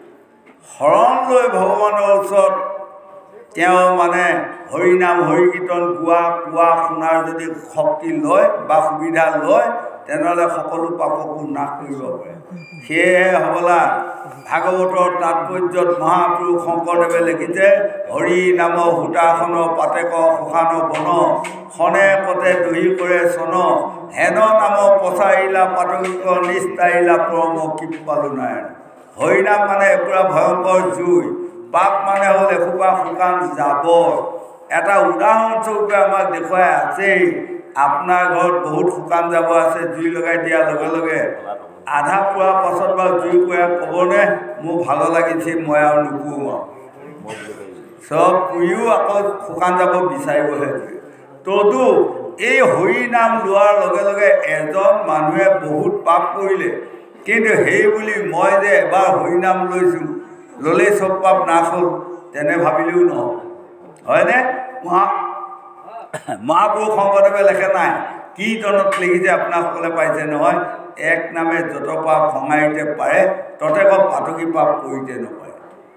শৰণ লৈ ভগৱানৰ ওচৰত তেওঁ মানে হৰিনাম হৰি কীৰ্তন গোৱা কোৱা শুনাৰ যদি শক্তি লয় বা সুবিধা লয়, তেনেহ'লে সকলো পাপকো নাশ কৰিব পাৰে। সেয়েহে হ'বলা ভাগৱতৰ তাৎপৰ্যত মহাপুৰুষ শংকৰদেৱে লিখিছে, হৰি নাম সূতাসন পাতেক শোষান বন খনে কতে দহি কৰে চন হেন নাম পচাৰিলা পাতকিক নিষ্ঠাৰিলা পৰম কৃপালু নাৰায়ণ। হৰিনাম মানে একুৰা ভয়ংকৰ জুই, পাপ মানে হ'ল এসোপা শুকান জাবৰ। এটা উদাহৰণস্বৰূপে আমাক দেখুৱাই আছেই, আপোনাৰ ঘৰত বহুত শুকান জাবৰ আছে, জুই লগাই দিয়াৰ লগে লগে আধা পোৱাৰ পাছত বাৰু জুই পুৰা ক'বনে মোৰ ভাল লাগিছে মই আৰু নুপুৰো আৰু চব পুৰিও আকৌ শুকান যাব বিচাৰিবহে। তদু এই হৰি নাম লোৱাৰ লগে লগে এজন মানুহে বহুত পাপ কৰিলে, কিন্তু সেই বুলি মই যে এবাৰ হৰি নাম লৈছোঁ ল'লেই চব পাপ নাশ হ'ল তেনে ভাবিলেও নহ'ব, হয়নে? মহা মহাপুৰুষ শংকৰদেৱে লেখে নাই, কীৰ্তনত লিখিছে আপোনাসকলে পাইছে নহয়, এক নামে যত পাপ সংহাৰিতে পাৰে ততে ক পাতকী পাপ কৰিতে নপায়।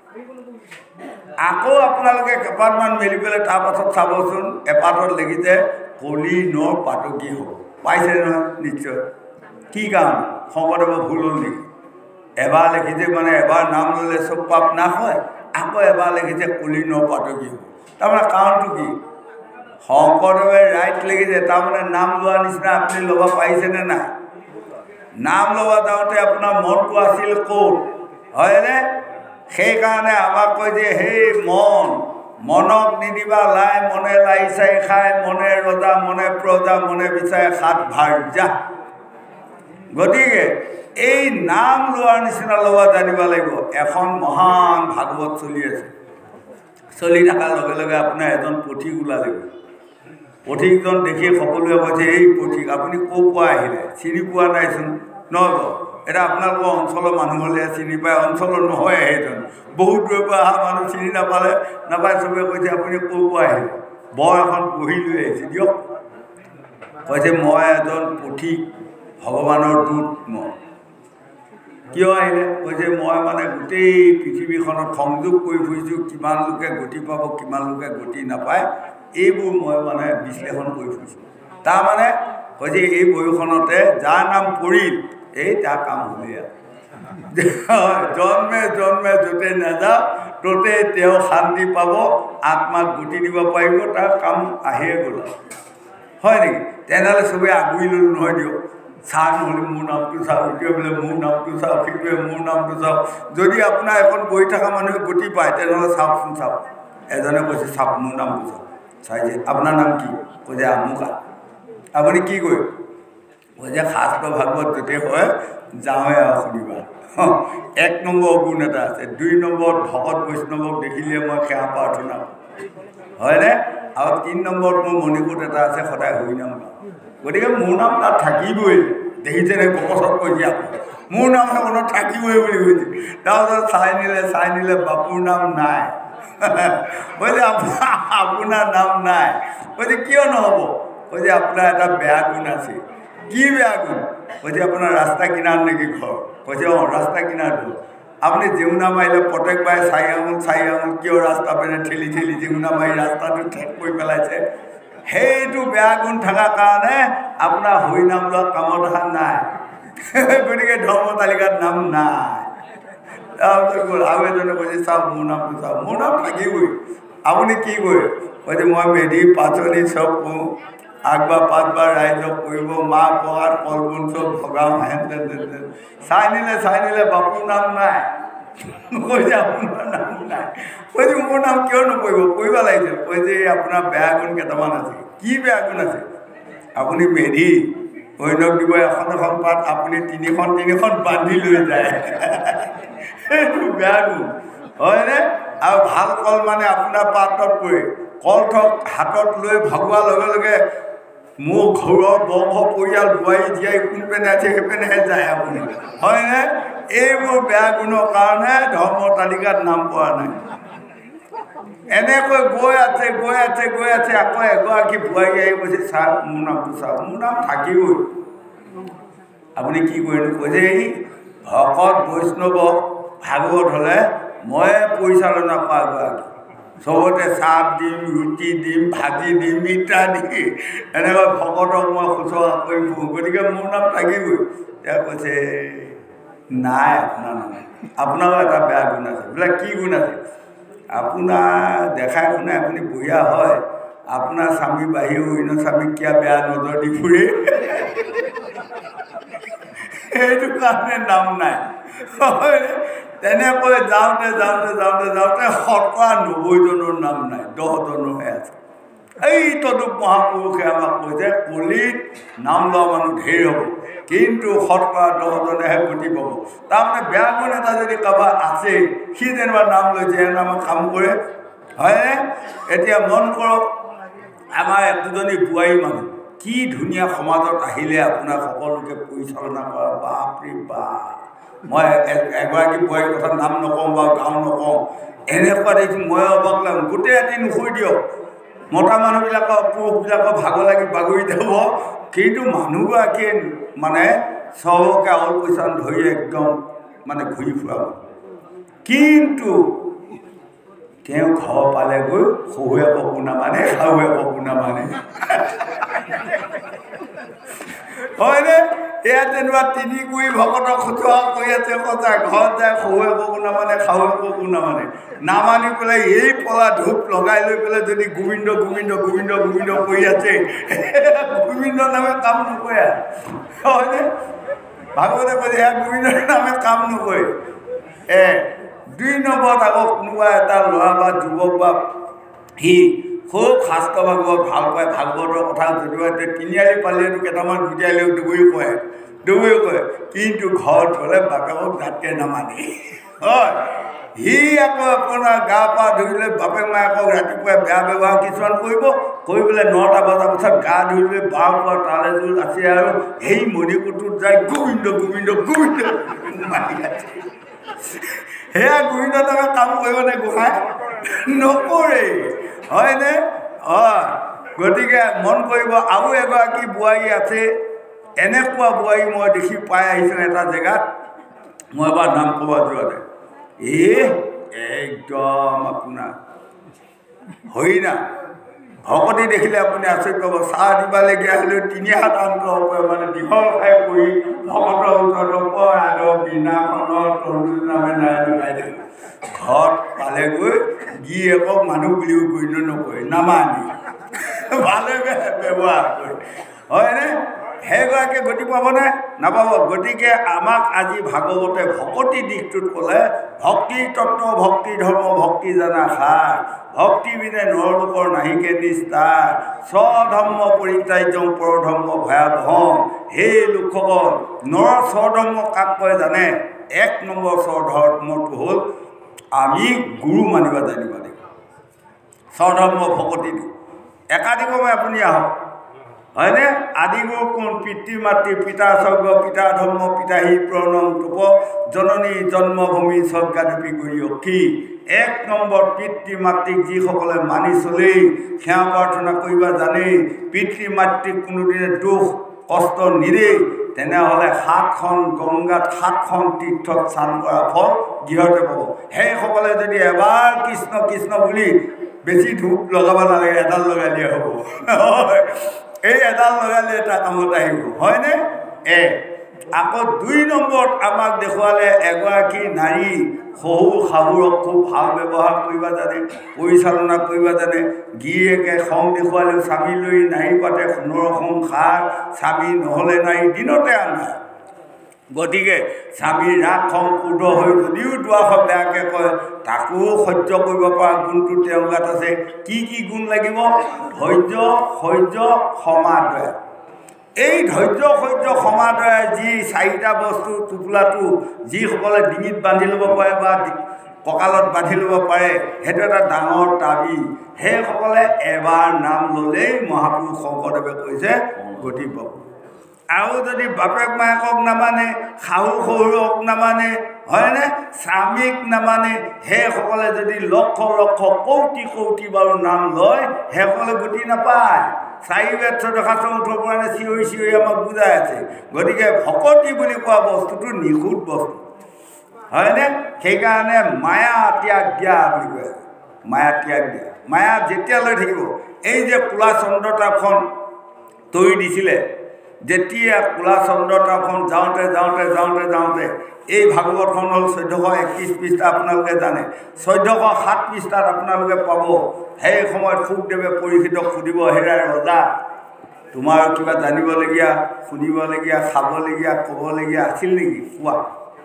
আকৌ আপোনালোকে কেইপাতমান মেলি পেলাই তাৰপাছত চাবচোন, এপাতত লিখিছে কলি নৰ পাতকী হ'ব, পাইছে নহয় নিশ্চয়। কি কাৰণ? শংকৰদেৱৰ ভুল হ'ল নেকি? এবাৰ লিখিছে মানে এবাৰ নাম ল'লে চব পাপ নাশ হয়, আকৌ এবাৰ লিখিছে কলি নৰ পাতকী হ'ব। তাৰমানে কাৰণটো কি? শংকৰদেৱে ৰাইট লিখিছে, তাৰমানে নাম লোৱাৰ নিচিনা আপুনি ল'ব পাৰিছেনে নাই? নাম ল'ব যাওঁতে আপোনাৰ মনটো আছিল ক'ত, হয়নে? সেইকাৰণে আমাক কৈ যে সেই মন মনক নিদিবা লাই, মনে লাই চাই খাই, মনে ৰজা মনে প্ৰজা মনে বিচাৰে সাত ভাৰ্যা। গতিকে এই নাম লোৱাৰ নিচিনা ল'ব জানিব লাগিব। এখন মহান ভাগৱত চলি আছে, চলি থকাৰ লগে লগে আপোনাৰ এজন পথিক ওলালে। পথিকজন দেখি সকলোৱে কৈছে এই পথিক আপুনি ক'ৰ পৰা আহিলে, চিনি পোৱা নাইচোন। নহ'ব, এটা আপোনালোকৰ অঞ্চলৰ মানুহ হ'লে চিনি পায়, অঞ্চলৰ নহয় সেইজন বহুত দূৰৰ পৰা অহা মানুহ চিনি নাপালে নাপায়, চবে কৈছে আপুনি ক'ৰ পৰা আহিলে, বৰ এখন বহি লৈ আহিছে দিয়ক। কৈছে মই এজন পথিক, ভগৱানৰ দূত। মই কিয় আহিলে? কৈছে মই মানে গোটেই পৃথিৱীখনত সংযোগ কৰি ফুৰিছোঁ, কিমান লোকে গতি পাব কিমান লোকে গতি নাপায়, এইবোৰ মই মানে বিশ্লেষণ কৰি ফুৰিছোঁ। তাৰমানে কৈছে এই বয়সখনতে যাৰ নাম পৰিল এই তাৰ কাম হ'লেই আৰু জন্মে জন্মে য'তে নাযাওক ত'তে তেওঁ শান্তি পাব, আত্মাক গতি দিব পাৰিব, তাৰ কাম আহিয়ে গ'ল, হয় নেকি? তেনেহ'লে চবেই আগুৰি ল'লোঁ নহয় দিয়ক, চাহ নহ'লে মোৰ নামটো চাওক, ইটোৱে বোলে মোৰ নামটো চাওক, সিটোৱে মোৰ নামটো চাওক। যদি আপোনাৰ এখন বহি থকা মানুহে গতি পায় তেনেহ'লে চাওকচোন চাওক। এজনে কৈছে চাওক মোৰ নামটো চাওক, চাইছে আপোনাৰ নাম কি? কৈছে আমুকা। আপুনি কি কৰিব? কৈছে শাস্ত্ৰ ভাগৱত য'তে হয় যাওঁৱে আৰু শুনিবা। এক নম্বৰ গুণ এটা আছে, দুই নম্বৰত ভকত বৈষ্ণৱক দেখিলে মই সেৱা প্ৰাৰ্থনা হয়নে? আৰু তিনি নম্বৰত মোৰ মণিকূট এটা আছে, সদায় হৰি নাম গাওঁ। গতিকে মোৰ নাম তাত থাকিবই, দেখিছেনে? গপচত কৈছে আকৌ মোৰ নাম মনত থাকিবই বুলি কৈছে। তাৰপিছত চাই নিলে চাই নিলে বাপুৰ নাম নাই। কৈছে আপোনাৰ নাম নাই। কৈছে কিয় নহ'ব? কৈছে আপোনাৰ এটা বেয়া গুণ আছে। কি বেয়া গুণ? কৈছে আপোনাৰ ৰাস্তা কিনাৰত নেকি ঘৰ? কৈছে অঁ ৰাস্তা কিনাৰত ঘৰ। আপুনি জেউনা মাৰিলে প্ৰত্যেকবাৰে চাৰি আঙুল চাৰি আঙুল কিয় ৰাস্তা পেনে ঠেলি ঠেলি জেউনা মাৰি ৰাস্তাটো ঠেক কৰি পেলাইছে? সেইটো বেয়া গুণ থকাৰ কাৰণে আপোনাৰ হৰি নাম লোৱা কামত অহা নাই। গতিকে ধৰ্ম তালিকাত নাম নাই। তাৰপিছত গ'ল আৰু এজনে কৈছে চাওক মোৰ নামটো চাওক, মোৰ নাম থাকিবই। আপুনি কি কৰে? কৈছে মই মেধি পাচলি চব কৰোঁ, আগবাৰ পাঁচবাৰ ৰাইজক কৰিব, মাহ প্ৰসাদ কলগুণ চব ভগাওঁ, হেন তেন তেন তেন। চাই নিলে চাই নিলে বাপুৰ নাম নাই। কৈছে আপোনাৰ নাম নাই। কৈছে মোৰ নাম কিয় নপৰিব? পঢ়িব লাগিছিল। কৈছে এই আপোনাৰ বেয়া গুণ কেইটামান আছে। কি বেয়া গুণ আছে? আপুনি মেধি অন্যক দিব এখন এখন পাত, আপুনি তিনিখন তিনিখন বান্ধি লৈ যায়। সেইটো বেয়া গুণ, হয়নে? আৰু ভাল কল মানে আপোনাৰ পাত্ৰত পৰে, কল থক হাতত লৈ ভগোৱাৰ লগে লগে মোৰ ঘৰৰ বংশ পৰিয়াল বোৱাৰী জীয়াই কোনপেনে আছে সেইপেনেহে যায় আপুনি, হয়নে? এইবোৰ বেয়া গুণৰ কাৰণে ধৰ্ম তালিকাত নাম পোৱা নাই। এনেকৈ গৈ আছে গৈ আছে গৈ আছে আকৌ এগৰাকী বোৱাৰী আহি কৈছে চাওক মোৰ নামটো চাওক, মোৰ নাম থাকিবই। আপুনি কি কৰিলে? কৈছে এই ভকত বৈষ্ণৱক ভাগৱত হ'লে মই পৰিচালনা কৰা গৰাকী, চবতে চাপ দিম, ৰুটি দিম, ভাজি দিম, মিঠা দি এনেকৈ ভকতক মই শুশ্ৰূষা কৰি ফুৰোঁ, গতিকে মোৰ নাম থাকিবই। তেওঁ কৈছে নাই, আপোনাৰ নাম আপোনাৰো এটা বেয়া গুণ আছে। বোলে কি গুণ আছে? আপোনাৰ দেখাই শুনাই আপুনি বঢ়িয়া হয়, আপোনাৰ স্বামী বাহিৰেও অন্য স্বামীক কিয় বেয়া নজৰ দি ফুৰে, সেইটো কাৰণে নাম নাই। তেনেকৈ যাওঁতে যাওঁতে যাওঁতে যাওঁতে শতকৰা নব্বৈজনৰ নাম নাই, দহজনৰহে আছে। এই তদুপ মহাপুৰুষে আমাক কৈছে কলিত নাম লোৱা মানুহ ঢেৰ হ'ব, কিন্তু শতকৰা দহজনেহে গতি পাব। তাৰমানে বেয়া গুণ এটা যদি কাৰোবাৰ আছে, সি যেনিবা নাম লৈছে, নামত কাম কৰে, হয়নে? এতিয়া মন কৰক, আমাৰ এক দুজনী বোৱাৰী মানুহ কি ধুনীয়া সমাজত আহিলে আপোনাক সকলোকে পৰিচালনা কৰা, বাপৰে বাপ। মই এগৰাকী বোৱাৰীৰ কথা নাম নকওঁ বা গাঁও নকওঁ, এনেকুৱা দেখিছোঁ মই অবাক লাগো। গোটেই ৰাতি নুশুই দিয়ক, মতা মানুহবিলাকৰ পুৰুষবিলাকৰ ভাগৰ লাগি বাগৰি যাব, কিন্তু মানুহগৰাকীয়ে মানে চবকে আউল পইচান ধৰি একদম মানে ঘূৰি ফুৰা। কিন্তু তেওঁ ঘৰ পালেগৈ শহুৱেককো নামানে, শাহুৱেককো নামানে, হয়নে? এয়া তেনেকুৱা তিনি কুৰি ভকতক শুশ্ৰূষা কৰি আছে, সঁচা ঘৰত যায় শহুৱেককো নামানে, শাহুৱেককো নামানে, নামানি পেলাই এই পলা ধূপ লগাই লৈ পেলাই যদি গোবিন্দ গোবিন্দ গোবিন্দ গোবিন্দ কৰি আছে, গোবিন্দ নামে কাম নকৰে, হয়নে? ভাগৱতে কৈছে সেয়া গোবিন্দৰ নামে কাম নকৰে। এ দুই নম্বৰত আকৌ কোনোবা এটা ল'ৰা বা যুৱক বা সি খুব শাস্ত্ৰ ভাগৱত ভাল পায়, ভাগৱতৰ কথা যদিও তিনিআলি পালেতো কেইটামান দুটিয়ালেও ডুবুৰি কয়, ডুবুৰি কয়, কিন্তু ঘৰত গ'লে বাপেকক জাতকৈ নামানে, হয়। সি আকৌ আপোনাৰ গা পা ধুই লৈ বাপেক মায়েকক ৰাতিপুৱাই বেয়া ব্যৱহাৰ কিছুমান কৰিব, কৰি পেলাই নটা বজাৰ পিছত গা ধুই লৈ বাৰ পৰা তালেযোৰ আছে আৰু সেই মণিকূটটোত যায় গোবিন্দ গোবিন্দ গোবিন্দ মাতি আছে। সেয়া গোবিন্দ নামে কাম কৰিবনে গোহাঁই? নকৰে, হয়নে? হয়। গতিকে মন কৰিব, আৰু এগৰাকী বোৱাৰী আছে, এনেকুৱা বোৱাৰী মই দেখি পাই আহিছোঁ এটা জেগাত, মই এবাৰ নাম ক'ব যোৱাতে, এই একদম আপোনাৰ হৰিণা ভকতি দেখিলে আপুনি আচৰিত পাব। চাহ দিবালৈকে আহিলেও তিনি হাত অন্তৰ মানে দীঘল খাই পৰি ভকতৰ ওচৰত আদৰ বিনাখনৰ তৰুণ নামে নাৰায়ণ গাই থাকে। ঘৰত পালেগৈ গিৰিয়েকক মানুহ বুলিও গণ্য নকৰে, নামানি ভালে ব্যৱহাৰ কৰে, হয়নে? সেইগৰাকীয়ে গতি পাবনে? নাপাব। গতিকে আমাক আজি ভাগৱতে ভকতি দিশটোত ক'লে ভক্তি তত্ত্ব, ভক্তি ধৰ্ম, ভক্তি জানা সাৰ, ভক্তি বিনে নৰলোকৰ নাহিকে নিস্তাৰ, স্বধৰ্ম পৰিত্যাজ্যং পৰধৰ্ম ভয়াৱহ। সেই লোকসকল নৰ স্বধৰ্ম কাক কয় জানে? এক নম্বৰ স্বধৰ্মটো হ'ল আমি গুৰু মানিব জানিব লাগিব। স্বধৰ্ম ভকতিটো একাধিকমে আপুনি আহক, হয়নে? আদিগুৰু কোন? পিতৃ মাতৃ পিতা স্বৰ্গ, পিতা ধৰ্ম পিতাহী প্ৰণম তোপ, জননী জন্মভূমি স্বৰ্গাদপি গৰিয় কি? এক নম্বৰ পিতৃ মাতৃক যিসকলে মানি চলেই, সেৱা প্ৰাৰ্থনা কৰিব জানেই, পিতৃ মাতৃক কোনোদিনে দুখ কষ্ট নিদেই, তেনেহ'লে সাতখন গংগাত সাতখন তীৰ্থত স্নান কৰা ফল গৃহতে পাব। সেইসকলে যদি এবাৰ কৃষ্ণ কৃষ্ণ বুলি বেছি ধূপ লগাব নালাগে, এডাল লগাই দিয়া হ'ব, এই এডাল লগালে এটা কামত আহিব, হয়নে? এ আকৌ দুই নম্বৰত আমাক দেখুৱালে এগৰাকী নাৰী শহুৰ শাহুৰক খুব ভাল ব্যৱহাৰ কৰিব জানে, পৰিচালনা কৰিব জানে। গিৰিয়েকে খং দেখুৱালেও স্বামী লৈ নাৰী পাতে সোণৰ সংসাৰ, স্বামী নহ'লে নাৰী দিনতে আন্ধাৰ। গতিকে স্বামীৰ ৰাগ খং ক্ৰোধ হৈ যদিও দুআষাৰ বেয়াকৈ কয়, তাকো সহ্য কৰিব পৰা গুণটো তেওঁৰ গাত আছে। কি কি গুণ লাগিব? ধৈৰ্য, সহ্য, সমাদয়া। এই ধৈৰ্য সহ্য সমাদয়াৰ যি চাৰিটা বস্তু টোপোলাটো যিসকলে ডিঙিত বান্ধি ল'ব পাৰে বা কঁকালত বান্ধি ল'ব পাৰে, সেইটো এটা ডাঙৰ তাবি। সেইসকলে এবাৰ নাম ল'লেই মহাপুৰুষ শংকৰদেৱে কৈছে গতি পাব। আৰু যদি বাপেক মায়েকক নামানে, শাহু শহুৰক নামানে, হয়নে, স্বামীক নামানে, সেইসকলে যদি লক্ষ লক্ষ কৌটি কৌটি বাৰু নাম লয়, সেইসকলে গতি নাপায়। চাৰি বেদ ছয়দশাস্ত্ৰ মুঠৰ পৰা চিঞৰি চিঞৰি আমাক বুজাই আছে। গতিকে ভকতি বুলি কোৱা বস্তুটো নিখুঁত বস্তু, হয়নে? সেইকাৰণে মায়া ত্যাগ দিয়া বুলি কয়। মায়া ত্যাগ দিয়া মায়া যেতিয়ালৈ থাকিব এই যে কোলা চন্দ্ৰতাপখন তৰি দিছিলে যেতিয়া কোলা চন্দ্ৰতাপখন যাওঁতে যাওঁতে যাওঁতে যাওঁতে এই ভাগৱতখন হ'ল চৈধ্যশ একত্ৰিছ পৃষ্ঠা আপোনালোকে জানে চৈধ্যশ সাত পৃষ্ঠাত আপোনালোকে পাব সেই সময়ত শুকদেৱে পৰীক্ষিতক সুধিব হেৰা ৰজা তোমাৰ কিবা জানিবলগীয়া শুনিবলগীয়া খাবলগীয়া ক'বলগীয়া আছিল নেকি কোৱা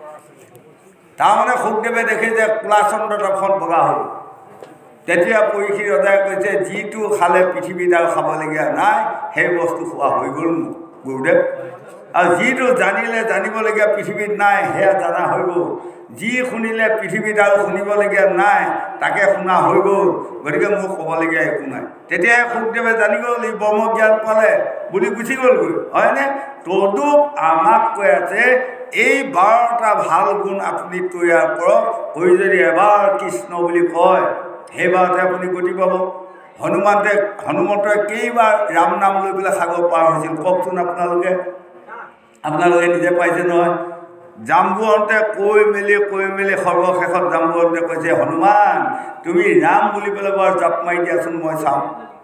তাৰমানে শুকদেৱে দেখে যে কোলা চন্দ্ৰতাপখন বগা হ'ল তেতিয়া পৰীক্ষিত ৰজাই কৈছে যিটো খালে পৃথিৱীত আৰু খাবলগীয়া নাই সেই বস্তু খোৱা হৈ গ'ল মোক গুৰুদেৱ আৰু যিটো জানিলে জানিবলগীয়া পৃথিৱীত নাই সেয়া জানা হৈ গ'ল যি শুনিলে পৃথিৱীত আৰু শুনিবলগীয়া নাই তাকে শুনা হৈ গ'ল গতিকে মোক ক'বলগীয়া একো নাই তেতিয়াহে শুকদেৱে জানি গ'ল ই ব্ৰহ্মজ্ঞান পালে বুলি গুচি গ'লগৈ হয়নে তদুপ আমাক কৈ আছে এই বাৰটা ভাল গুণ আপুনি তৈয়াৰ কৰক কৰি যদি এবাৰ কৃষ্ণ বুলি কয় সেইবাৰতে আপুনি গতি পাব হনুমানতে হনুমন্তই কেইবাৰ ৰাম নাম লৈ পেলাই সাগৰ পাৰ হৈছিল কওকচোন আপোনালোকে আপোনালোকে নিজে পাইছে নহয় জাম্বুৱন্তে কৈ মেলি কৈ মেলি সৰ্বশেষত জাম্বুৱন্তে কৈছে হনুমান তুমি ৰাম বুলি পেলাই বাৰু জাপ মাৰি দিয়াচোন মই চাম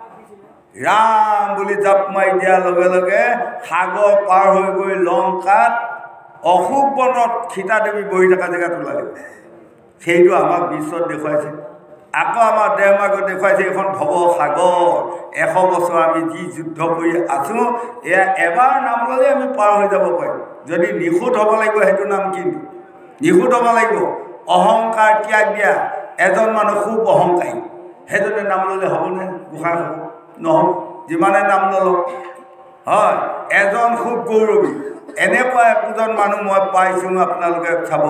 ৰাম বুলি জাপ মাৰি দিয়াৰ লগে লগে সাগৰ পাৰ হৈ গৈ লংকাত অশোক বনত সীতা দেৱী বহি থকা জেগাত ওলালে সেইটো আমাক বিশ্বত দেখুৱাইছে আকৌ আমাৰ দেহমাৰ্গত দেখুৱাইছে এইখন ভৱ সাগৰ এশ বছৰ আমি যি যুদ্ধ কৰি আছোঁ এয়া এবাৰ নাম ল'লে আমি পাৰ হৈ যাব পাৰিম যদি নিখুঁত হ'ব লাগিব সেইটো নাম কিন্তু নিখুঁত হ'ব লাগিব অহংকাৰ ত্যাগ দিয়া এজন মানুহ খুব অহংকাৰী সেইজনে নাম ল'লে হ'বনে গোসাঁই হ'ব নহ'ব যিমানে নাম নলওঁ হয় এজন খুব গৌৰৱী এনেকুৱা একোজন মানুহ মই পাইছোঁ আপোনালোকে চাব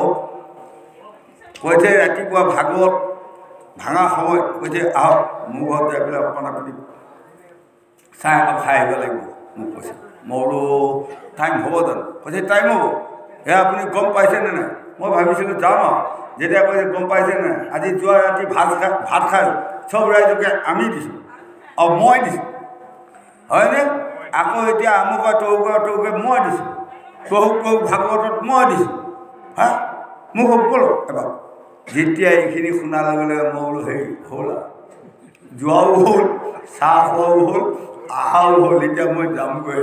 কৈছে ৰাতিপুৱা ভাগৱত ভাঙা সময়ত কৈছে আহক মোৰ ঘৰত যাই পেলাই অকণমান আপুনি চাহ একাপ খাই আহিব লাগিব মোক কৈছে মই বোলো টাইম হ'ব জানো কৈছে টাইম হ'ব এয়া আপুনি গম পাইছেনে নাই মই ভাবিছিলোঁ যাম আৰু যেতিয়া কৈছে গম পাইছেনে নাই আজি যোৱা ৰাতি ভাত খা ভাত খাই চব ৰাইজকে আমি দিছোঁ আৰু মই দিছোঁ হয়নে আকৌ এতিয়া আমুক তৌক তৌকে মই দিছোঁ তহুক তহুক ভাগৱতত মই দিছোঁ হা মোক সকলো এবাৰ যেতিয়া এইখিনি শুনাৰ লগে লগে মই বোলো হেৰি হ'ল যোৱাও হ'ল চাহ খোৱাও হ'ল আহাও হ'ল এতিয়া মই যামগৈ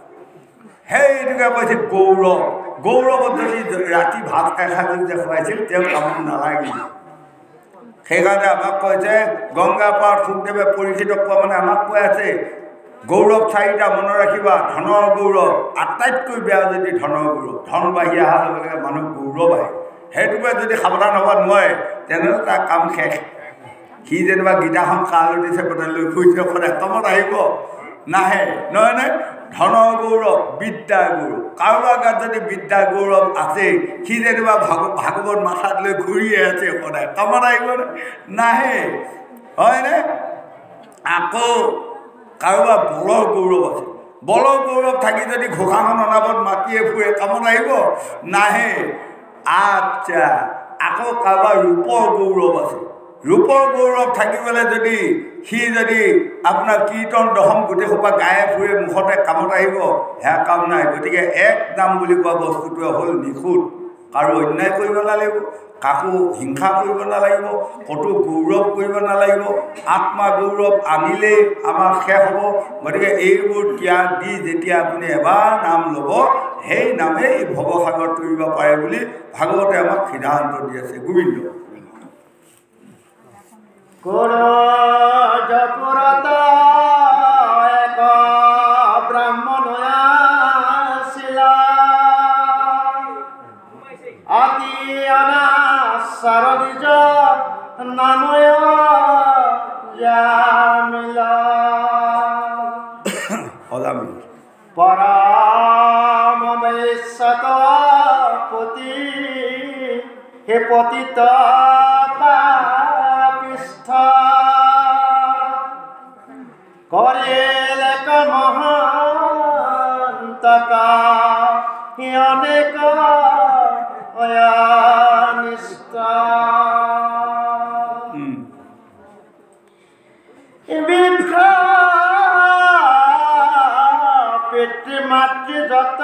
সেইটোকে কৈছে গৌৰৱ গৌৰৱত যদি ৰাতি ভাত খাই খাই যদি যে খুৱাইছিল তেওঁ কামত নালাগিল সেইকাৰণে আমাক কয় যে গংগা পাৰত শুকদেৱে পৰীক্ষিতক কোৱা মানে আমাক কৈ আছে গৌৰৱ চাৰিটা মনত ৰাখিবা ধনৰ গৌৰৱ আটাইতকৈ বেয়া যদি ধনৰ গৌৰৱ ধন বাঢ়ি অহাৰ লগে লগে মানুহ গৌৰৱ আহে সেইটোকে যদি সাৱধান হ'ব নোৱাৰে তেনেহ'লে তাৰ কাম শেষ সি যেনিবা গীতাখন কাৰ লৈ দিছে কথা লৈ ফুৰিছে সদায় কামত আহিব নাহে নহয়নে ধনৰ গৌৰৱ বিদ্যাৰ গৌৰৱ কাৰোবাৰ গাত যদি বিদ্যাৰ গৌৰৱ আছে সি যেনিবা ভাগ ভাগৱত মাথাত লৈ ঘূৰিয়ে আছে সদায় কামত আহিবনে নাহে হয়নে আকৌ কাৰোবাৰ বলৰ গৌৰৱ আছে বলৰ গৌৰৱ থাকি যদি ঘোষাখন অনাবত মাতিয়ে ফুৰে কামত আহিব নাহে আচ্ছা আকৌ কাৰোবাৰ ৰূপৰ গৌৰৱ আছে ৰূপৰ গৌৰৱ থাকিবলৈ যদি সি যদি আপোনাৰ কীৰ্তন দশম গোটেই সোপা গায়ে ফুৰে মুখতে কামত আহিব সেয়া কাম নাই গতিকে এক নাম বুলি কোৱা বস্তুটোৱে হ'ল নিখুঁত কাৰো অন্যায় কৰিব নালাগিব কাকো হিংসা কৰিব নালাগিব কতো গৌৰৱ কৰিব নালাগিব আত্মা গৌৰৱ আনিলেই আমাৰ শেষ হ'ব গতিকে এইবোৰ ত্যাগ দি যেতিয়া আপুনি এবাৰ নাম ল'ব সেই নামেই ভৱসাগৰ তৰিব পাৰে বুলি ভাগৱতে আমাক সিদ্ধান্ত দি আছে গোবিন্দ ব্ৰাহ্মণ আছিলা আতি অনাচাৰ নিজ নাময় জামিলা পৰম বৈশ্বত পতি হে পতিত পাপিষ্ঠ কৰিলে মহান্তকা অনেক অনিষ্ট বৃদ্ধ পিতৃ মাতৃ যত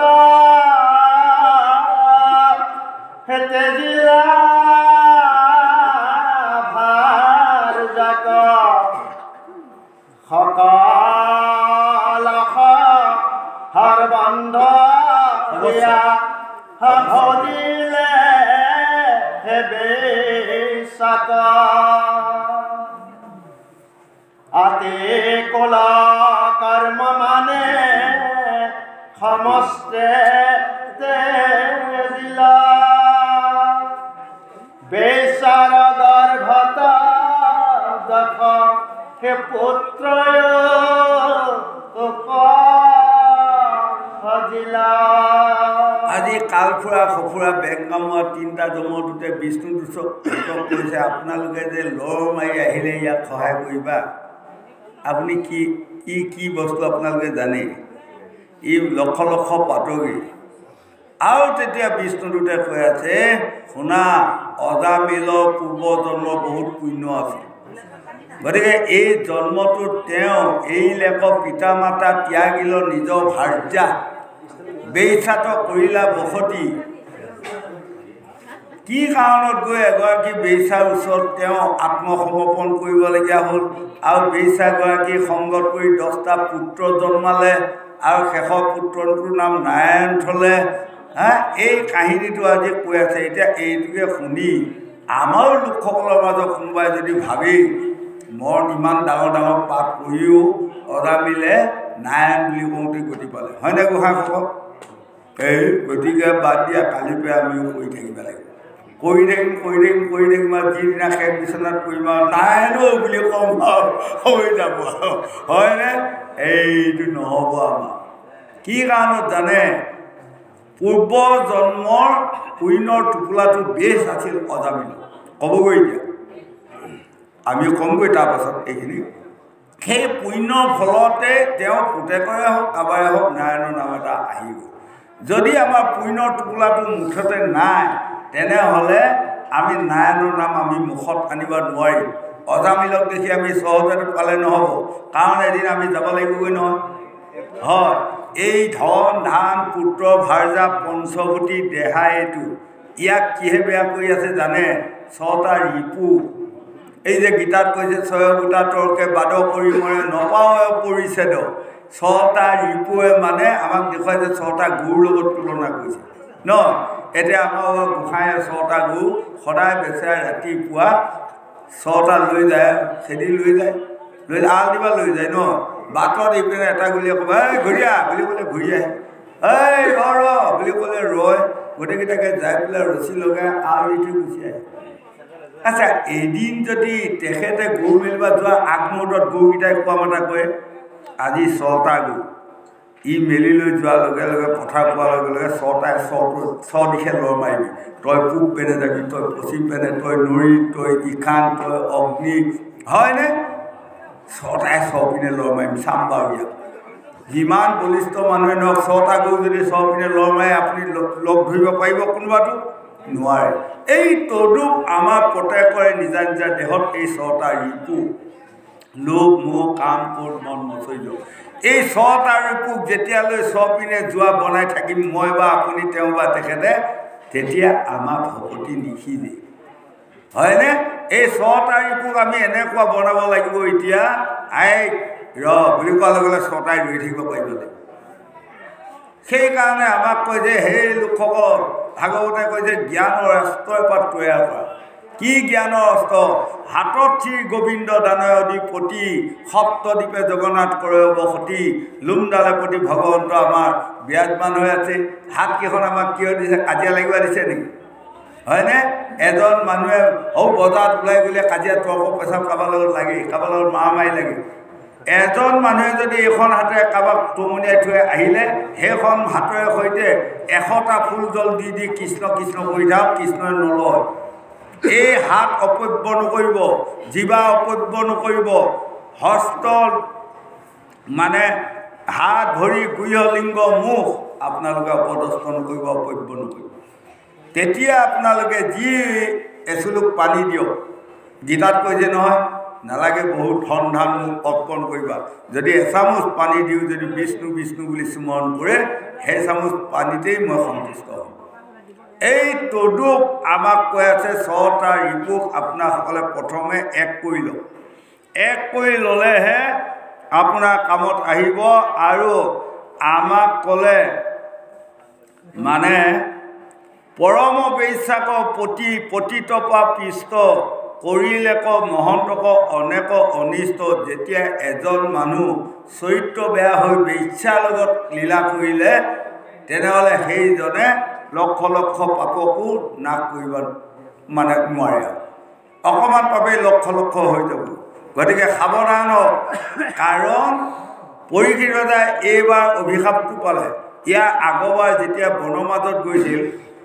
হেতে জিলা ভার সজিলে হেবে সাকা আতে কলা কর্ম মানে সমস্তে তেজিলা বেসার গর্ভতা দেখ হে পুত্র আজি কালফুৰা সফুৰা বেং কামোৱা তিনিটা জমটোতে বিষ্ণু দুচক কৰিছে আপোনালোকে যে লৰ মাৰি আহিলে ইয়াক সহায় কৰিবা আপুনি কি কি কি বস্তু আপোনালোকে জানে ই লক্ষ লক্ষ পাতৰি আৰু তেতিয়া বিষ্ণুদূতে কৈ আছে শুনা অজামিলৰ পূৰ্ব জন্ম বহুত পুণ্য আছে গতিকে এই জন্মটোত তেওঁ এই লেখ পিতা মাতা ত্যাগিল নিজৰ ভাৰ্যা বেইছাত কৰিলা বসতি কি কাৰণত গৈ এগৰাকী বেইছাৰ ওচৰত তেওঁ আত্মসমৰ্পণ কৰিবলগীয়া হ'ল আৰু বেইছাগৰাকীৰ সংগত কৰি দহটা পুত্ৰ জন্মালে আৰু শেষৰ পুত্ৰটোৰ নাম নাৰায়ণ থলে হা এই কাহিনীটো আজি কৈ আছে এতিয়া এইটোকে শুনি আমাৰ লোকসকলৰ মাজত কোনোবাই যদি ভাবেই মোৰ ইমান ডাঙৰ ডাঙৰ পাপ কৰিও অজামিলে নাৰায়ণ বুলি কওঁতে গতি পালে হয়নে গোসাঁইসকল এই গতিকে বাদ দিয়া কালিৰ পৰা আমিও কৰি থাকিব লাগিব কৰি থাকিম কৰি থাকিম কৰি থাকিম আৰু যিদিনা শেষ বিচনাত কৰিম আৰু নাৰায়ণো বুলি কম আৰু হৈ যাব হয়নে এইটো নহ'ব আমাৰ কি কাৰণত জানে পূৰ্ব জন্মৰ পুণ্যৰ টোপোলাটো বেছ আছিল অজামিল ক'বগৈ এতিয়া আমি কমগৈ তাৰপাছত এইখিনি সেই পুণ্যৰ ফলতে তেওঁ পুতেকৰে হওক কাৰোবাৰে হওক নাৰায়ণৰ নাম এটা আহিব যদি আমাৰ পুণ্যৰ টোপোলাটো মুঠতে নাই তেনেহ'লে আমি নাৰায়ণৰ নাম আমি মুখত আনিব নোৱাৰিম অজামিলক দেখি আমি সহজতে পালে নহ'ব কাৰণ এদিন আমি যাব লাগিবগৈ নহয় হয় এই ধন ধান পুত্ৰ ভাৰ্যা পঞ্চৱতী দেহা এইটো ইয়াক কিহে বেয়া কৰি আছে জানে ছটা ৰিপু এই যে গীতাত কৈছে ছয় গোটা তৰ্কে বাদ কৰি মৰে নপাৱে পৰিছেদ ছটা ৰিপুৱে মানে আমাক দেখুৱাইছে ছটা গুৰ লগত তুলনা কৰিছে ন এতিয়া আমাৰ গোসাঁয়ে ছটা গু সদায় বেচেৰাই ৰাতিপুৱা ছটা লৈ যায় খেদি লৈ যায় লৈ আল দিবা লৈ যায় ন বাটত এইপিনে এটা গুলিয়ে ক'ব এই ঘূৰিয়া বুলি ক'লে ঘূৰি আহে এই ৰ ৰ বুলি ক'লে ৰয় গোটেইকেইটাকে যাই পেলাই ৰছী লগাই আল দি থৈ গুচি আহে আচ্ছা এদিন যদি তেখেতে গৰু মেলিব যোৱা আগমুহূৰ্তত গৰুকেইটাই কোৱা মতা কৰে আজি ছটা গৰু ই মেলি লৈ যোৱাৰ লগে লগে পথাৰ পোৱাৰ লগে লগে ছটাই ছটো ছ দিশে লৰ মাৰিবি তই পূব পেনে যাবি তই পশ্চিম পেনে তই নৰী তই ইখান তই অগ্নি হয়নে ছটাই ছ পিনে লৰ মাৰিবি চাম বাৰু ইয়াত যিমান বলিষ্ঠ মানুহে নহওক ছটা গৰু যদি ছ পিনে লৰ মাৰে আপুনি লগ ধৰিব পাৰিব কোনোবাটো নোৱাৰে এই তদুপ আমাৰ প্ৰত্যেকৰে নিজা নিজা দেহত এই ছটা ৰিপু লোভ মোহ কাম ক্ৰোধ মন মচৈৰ্য এই ছটা ৰিপুক যেতিয়ালৈ ছপিনে যোৱা বনাই থাকিম মই বা আপুনি তেওঁ বা তেখেতে তেতিয়া আমাৰ ভকতি নিশিজে হয়নে এই ছটা ৰিপুক আমি এনেকুৱা বনাব লাগিব এতিয়া আই ৰ বুলি কোৱাৰ লগে লগে ছটাই ৰৈ থাকিব পাৰিব লাগিব সেইকাৰণে আমাক কয় যে সেই লোকসকল ভাগৱতে কয় যে জ্ঞানৰ অস্ত্ৰ এপাত তৈয়াৰ কৰা কি জ্ঞানৰ অস্ত্ৰ হাতত শ্ৰী গোবিন্দ দানয়দী পতি সপ্তদ্বীপে জগন্নাথ কৰে বসতি লুমডালে প্ৰতি ভগৱন্ত আমাৰ বিৰাজমান হৈ আছে হাতকেইখন আমাক কিয় দিছে কাজিয়া লাগিব দিছে নেকি হয়নে এজন মানুহে সৌ বজাৰত ওলাই গ'লে কাজিয়া তৰ্ক পেচাব কাৰোবাৰ লগত লাগে কাৰোবাৰ লগত মাৰামাৰি লাগে এজন মানুহে যদি এইখন হাতেৰে কাৰোবাক টমনিয়াই থৈ আহিলে সেইখন হাতেৰে সৈতে এশটা ফুল জল দি দি কৃষ্ণ কৃষ্ণ কৰি থাকক কৃষ্ণই নলয় এই হাত অপব্য নকৰিব জিভা অপব্য নকৰিব হস্ত মানে হাত ভৰি গুহ্যলিংগ মুখ আপোনালোকে অপদস্থ নকৰিব অপব্য নকৰিব তেতিয়া আপোনালোকে যি এচুলুক পানী দিয়ক গীতাত কৈছে নহয় নালাগে বহুত ধন ধান মোক অৰ্পণ কৰিবা যদি এচামুচ পানী দিওঁ যদি বিষ্ণু বিষ্ণু বুলি স্মৰণ কৰে সেই চামুচ পানীতেই মই সন্তুষ্ট হ'ম এই তদুপ আমাক কৈ আছে ছটা ৰিপুক আপোনাসকলে প্ৰথমে এক কৰি লওক এক কৰি ল'লেহে আপোনাৰ কামত আহিব আৰু আমাক ক'লে মানে পৰম বৈশ্যাক পতি পতিতপা পৃষ্ঠ কৰিলেক মহন্তক অনেক অনিষ্ট। যেতিয়া এজন মানুহ চৰিত্ৰ বেয়া হৈ বেশ্যাৰ লগত লীলা কৰিলে তেনেহ'লে সেইজনে লক্ষ লক্ষ পাপকো নাশ কৰিব মানে নোৱাৰে, অকণমান পাপেই লক্ষ লক্ষ হৈ যাব। গতিকে সাৱধান, কাৰণ পৰীক্ষিত ৰজাই এইবাৰ অভিশাপটো পালে। ইয়াৰ আগৰবাৰ যেতিয়া বনৰ মাজত গৈছিল,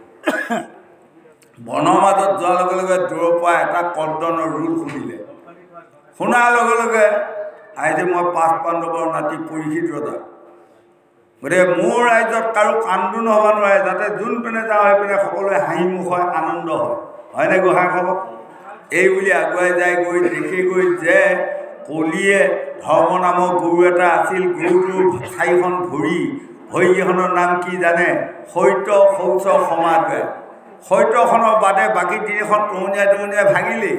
বনৰ মাজত যোৱাৰ লগে লগে দূৰৰ পৰা এটা কৰ্দনৰ ৰোল শুনিলে। শুনাৰ লগে লগে আজি মই পাঁচ পাণ্ডৱৰ নাতি পৰীক্ষিত ৰজা, গতিকে মোৰ ৰাজ্যত কাৰো কান্দোন হ'ব নোৱাৰে, যাতে যোন পিনে যাওঁ সেইপিনে সকলোৱে হাঁহি মুখ হয়, আনন্দ হয়, হয়নে গোহাঁই খবৰ? এই বুলি আগুৱাই যাই গৈ দেখি গৈ যে কলিয়ে ধৰ্ম নামৰ গৰু এটা আছিল। গৰুটোৰ চাৰিখন ভৰি, ভৰিকেইখনৰ নাম কি জানে? সত্য, শৌচ, সমাদয়। সত্যখনৰ বাদে বাকী তিনিখন টঙনীয়াই টঙনীয়াই ভাগিলেই,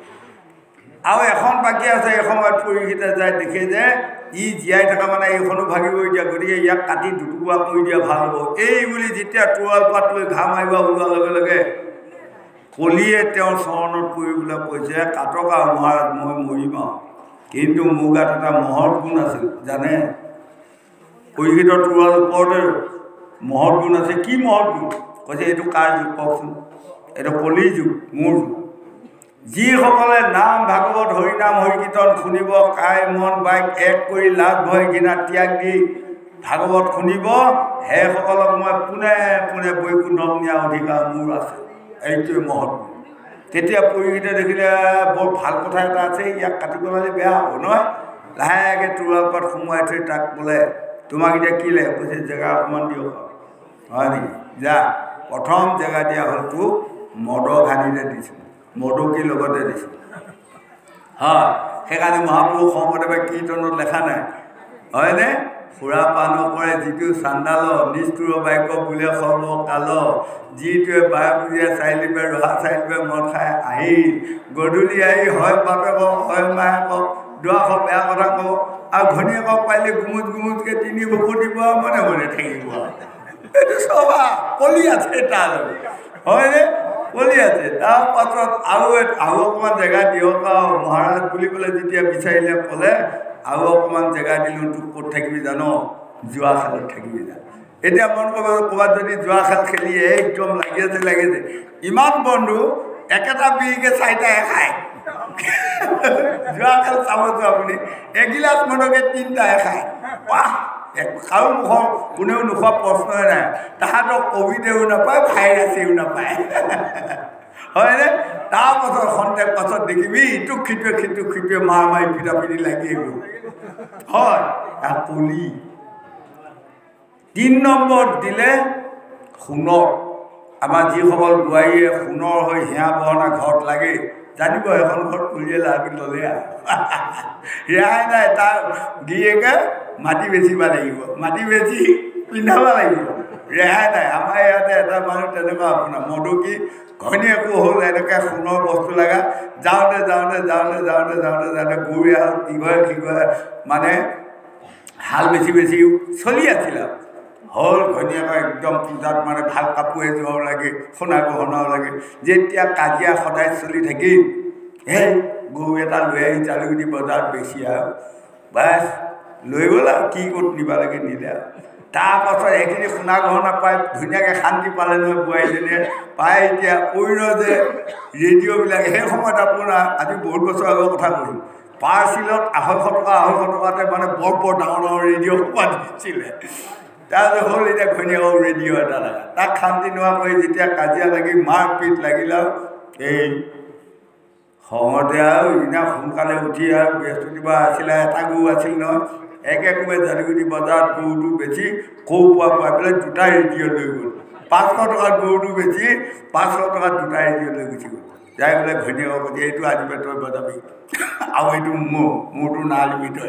আৰু এখন বাকী আছে। এসময়ত পৰীক্ষিতে যায় দেখে যে ই জীয়াই থকা মানে এইখনো ভাগিব এতিয়া, গতিকে ইয়াক কাটি দুটুকুৰা কৰি দিয়া ভাল হ'ব। এই বুলি যেতিয়া তোৰাল পাত লৈ ঘাঁহ মাৰিব ওলোৱাৰ লগে লগে কলিয়ে তেওঁৰ চৰণত পৰিবলৈ কৈছে, কাটকা মহাৰাজ, মই মৰিম আৰু, কিন্তু মোৰ গাত এটা মহৎ গুণ আছিল জানে? পৰীক্ষিতৰ তোৰাল ওপৰতে মহৎ গুণ আছে। কি মহৎ গুণ? কৈছে এইটো কাৰ যুগ কওকচোন? এইটো কলিৰ যুগ, মোৰ যুগ। যিসকলে নাম ভাগৱত হৰিনাম হৰিকীৰ্তন শুনিব, কাই মন বাইক এক কৰি লাজ ভয় ঘৃণা ত্যাগ দি ভাগৱত শুনিব, সেইসকলক মই পোনে পোনে বৈকুণ্ঠত নিয়া অধিকাৰ মোৰ আছে। এইটোৱে মহৎ গুণ। তেতিয়া পৰীক্ষিতে দেখিলে বৰ ভাল কথা এটা আছে, ইয়াক কাটি পেলালে বেয়া হ'ব নহয়। লাহেকৈ তোৰাল পাত সোমোৱাই থৈ তাক বোলে, তোমাক এতিয়া কি লাগে? কৈছে জেগা অকণমান দিয়ক। হয় নেকি? যা, প্ৰথম জেগা দিয়া হ'ল তোক মদৰ ঘানিতে দিছোঁ, মদকী লগতে দিছোঁ। হয়, সেইকাৰণে মহাপুৰুষ শংকৰদেৱে কীৰ্তনত লেখা নাই, হয়নে? সুৰা পান কৰে যিটো চাণ্ডাল, নিষ্ঠুৰ বাক্য বোলে সৰ্বকাল, যিটোৱে বাৰে পুজিয়ে চাৰিলিপে ৰহা চাৰিলিপে মদ খাই আহি, গধূলি আহি হয় বাপেক হয় মায়েকক দুআশ বেয়া কথা কওঁ, আৰু ঘনীয়েকক পাৰিলে গুমুট গুমুটকৈ তিনি বুকু দিব, মনে মনে থাকিব। এইটো চবা কলি আছে তাৰ লগত, হয়নে? কলি আছে। তাৰপাছত আৰু আৰু অকণমান জেগা দিয়ক আৰু মহাৰাজ বুলি পেলাই যেতিয়া বিচাৰিলে ক'লে, আৰু অকণমান জেগা দিলোঁ, তোক ক'ত থাকিবি জান? যোৱা খেলত থাকিবি যা। এতিয়া মন কৰিব, ক'ৰবাত যদি যোৱা খেল খেলি একদম লাগি আছে লাগি আছে, ইমান বন্ধু একেটা বিৰিকে চাৰিটাই খায়। যোৱা খেল চাবতো আপুনি এগিলাচ মদকে তিনিটাই খায়। বাহ, কাৰো মুখৰ কোনেও নোখোৱা প্ৰশ্নই নাই। তাহাঁতক কবিতেও নাপায়, ভাইৰাছেও নাপায়, হয়নে? তাৰপাছত সন্তেক পাছত দেখিবি ইটোক খিটোৱে সিটোক খিটোৱে মাৰ মাৰি পিটা পিটি লাগি গ'ল। হয়, তাৰ কলি। তিনি নম্বৰত দিলে সোণৰ। আমাৰ যিসকল বোৱাৰীয়ে সোণৰ হৈ হিয়া বহনা ঘৰত লাগে, জানিব এখন ঘৰত কলিয়ে লাগি ল'লে আৰু ৰেহাই নাই। তাৰ গিৰিয়েকে মাটি বেচিব লাগিব, মাটি বেচি পিন্ধাব লাগিব, ৰেহাই নাই। আমাৰ ইয়াতে এটা মানুহ তেনেকুৱা, আপোনাৰ মদকী ঘৈণীয়েকো হ'ল এনেকৈ সোণৰ বস্তু লগা। যাওঁতে যাওঁতে যাওঁতে যাওঁতে যাওঁতে যাওঁতে গৰুৱে হাল ইঘৰে সিঘৰে মানে হাল বেছি বেছি চলি আছিল আৰু হ'ল। ঘৈণীয়েকৰ একদম পূজাত মানে ভাল কাপোৰ এযোৰাও লাগে, সোণা গহনাও লাগে। যেতিয়া কাজিয়া সদায় চলি থাকিল, সেই গৰু এটা লৈ আহি জালুগুটি বজাৰত বেছি আৰু বাছ লৈ গ'ল আৰু কি ক'ত নিব লাগে নিলে আৰু। তাৰপাছত এইখিনি সোণা গহনা পাই ধুনীয়াকৈ শান্তি পালে নহয় বোৱাৰীজনীয়ে। পাই এতিয়া অন্য যে ৰেডিঅ'বিলাক, সেই সময়ত আপোনাৰ আজি বহুত বছৰ আগৰ কথা কৈছোঁ, পাৰ্চিলত আঢ়ৈশ টকা আঢ়ৈশ টকাতে মানে বৰ বৰ ডাঙৰ ডাঙৰ ৰেডিঅ' সোপা দিছিলে। তাৰপিছত হ'ল এতিয়া ঘৈণীয়েকৰ ৰেডিঅ' এটা লাগে। তাক শান্তি নোহোৱা কৰি যেতিয়া কাজিয়া লাগি মাৰ পিট লাগিল আৰু এই খঙতে আৰু ইদিনা সোনকালে উঠি আৰু বৃহস্পতিবাৰ আছিলে, এটা গৰু আছিল নহয়, একে কোবে জালুগুটি বজাৰত গৰুটো বেচি কৌ পোৱা পাই পেলাই দুটা ৰেডিঅ' লৈ গ'ল। পাঁচশ টকাত গৰুটো বেচি পাঁচশ টকাত দুটা ৰেডিঅ' লৈ গুচি গ'ল। যাই বোলে ঘৈণীয়েকক কৈছে এইটো আনিবি তই বজাবি, আৰু এইটো মোৰ মোৰটো নানিবি তই।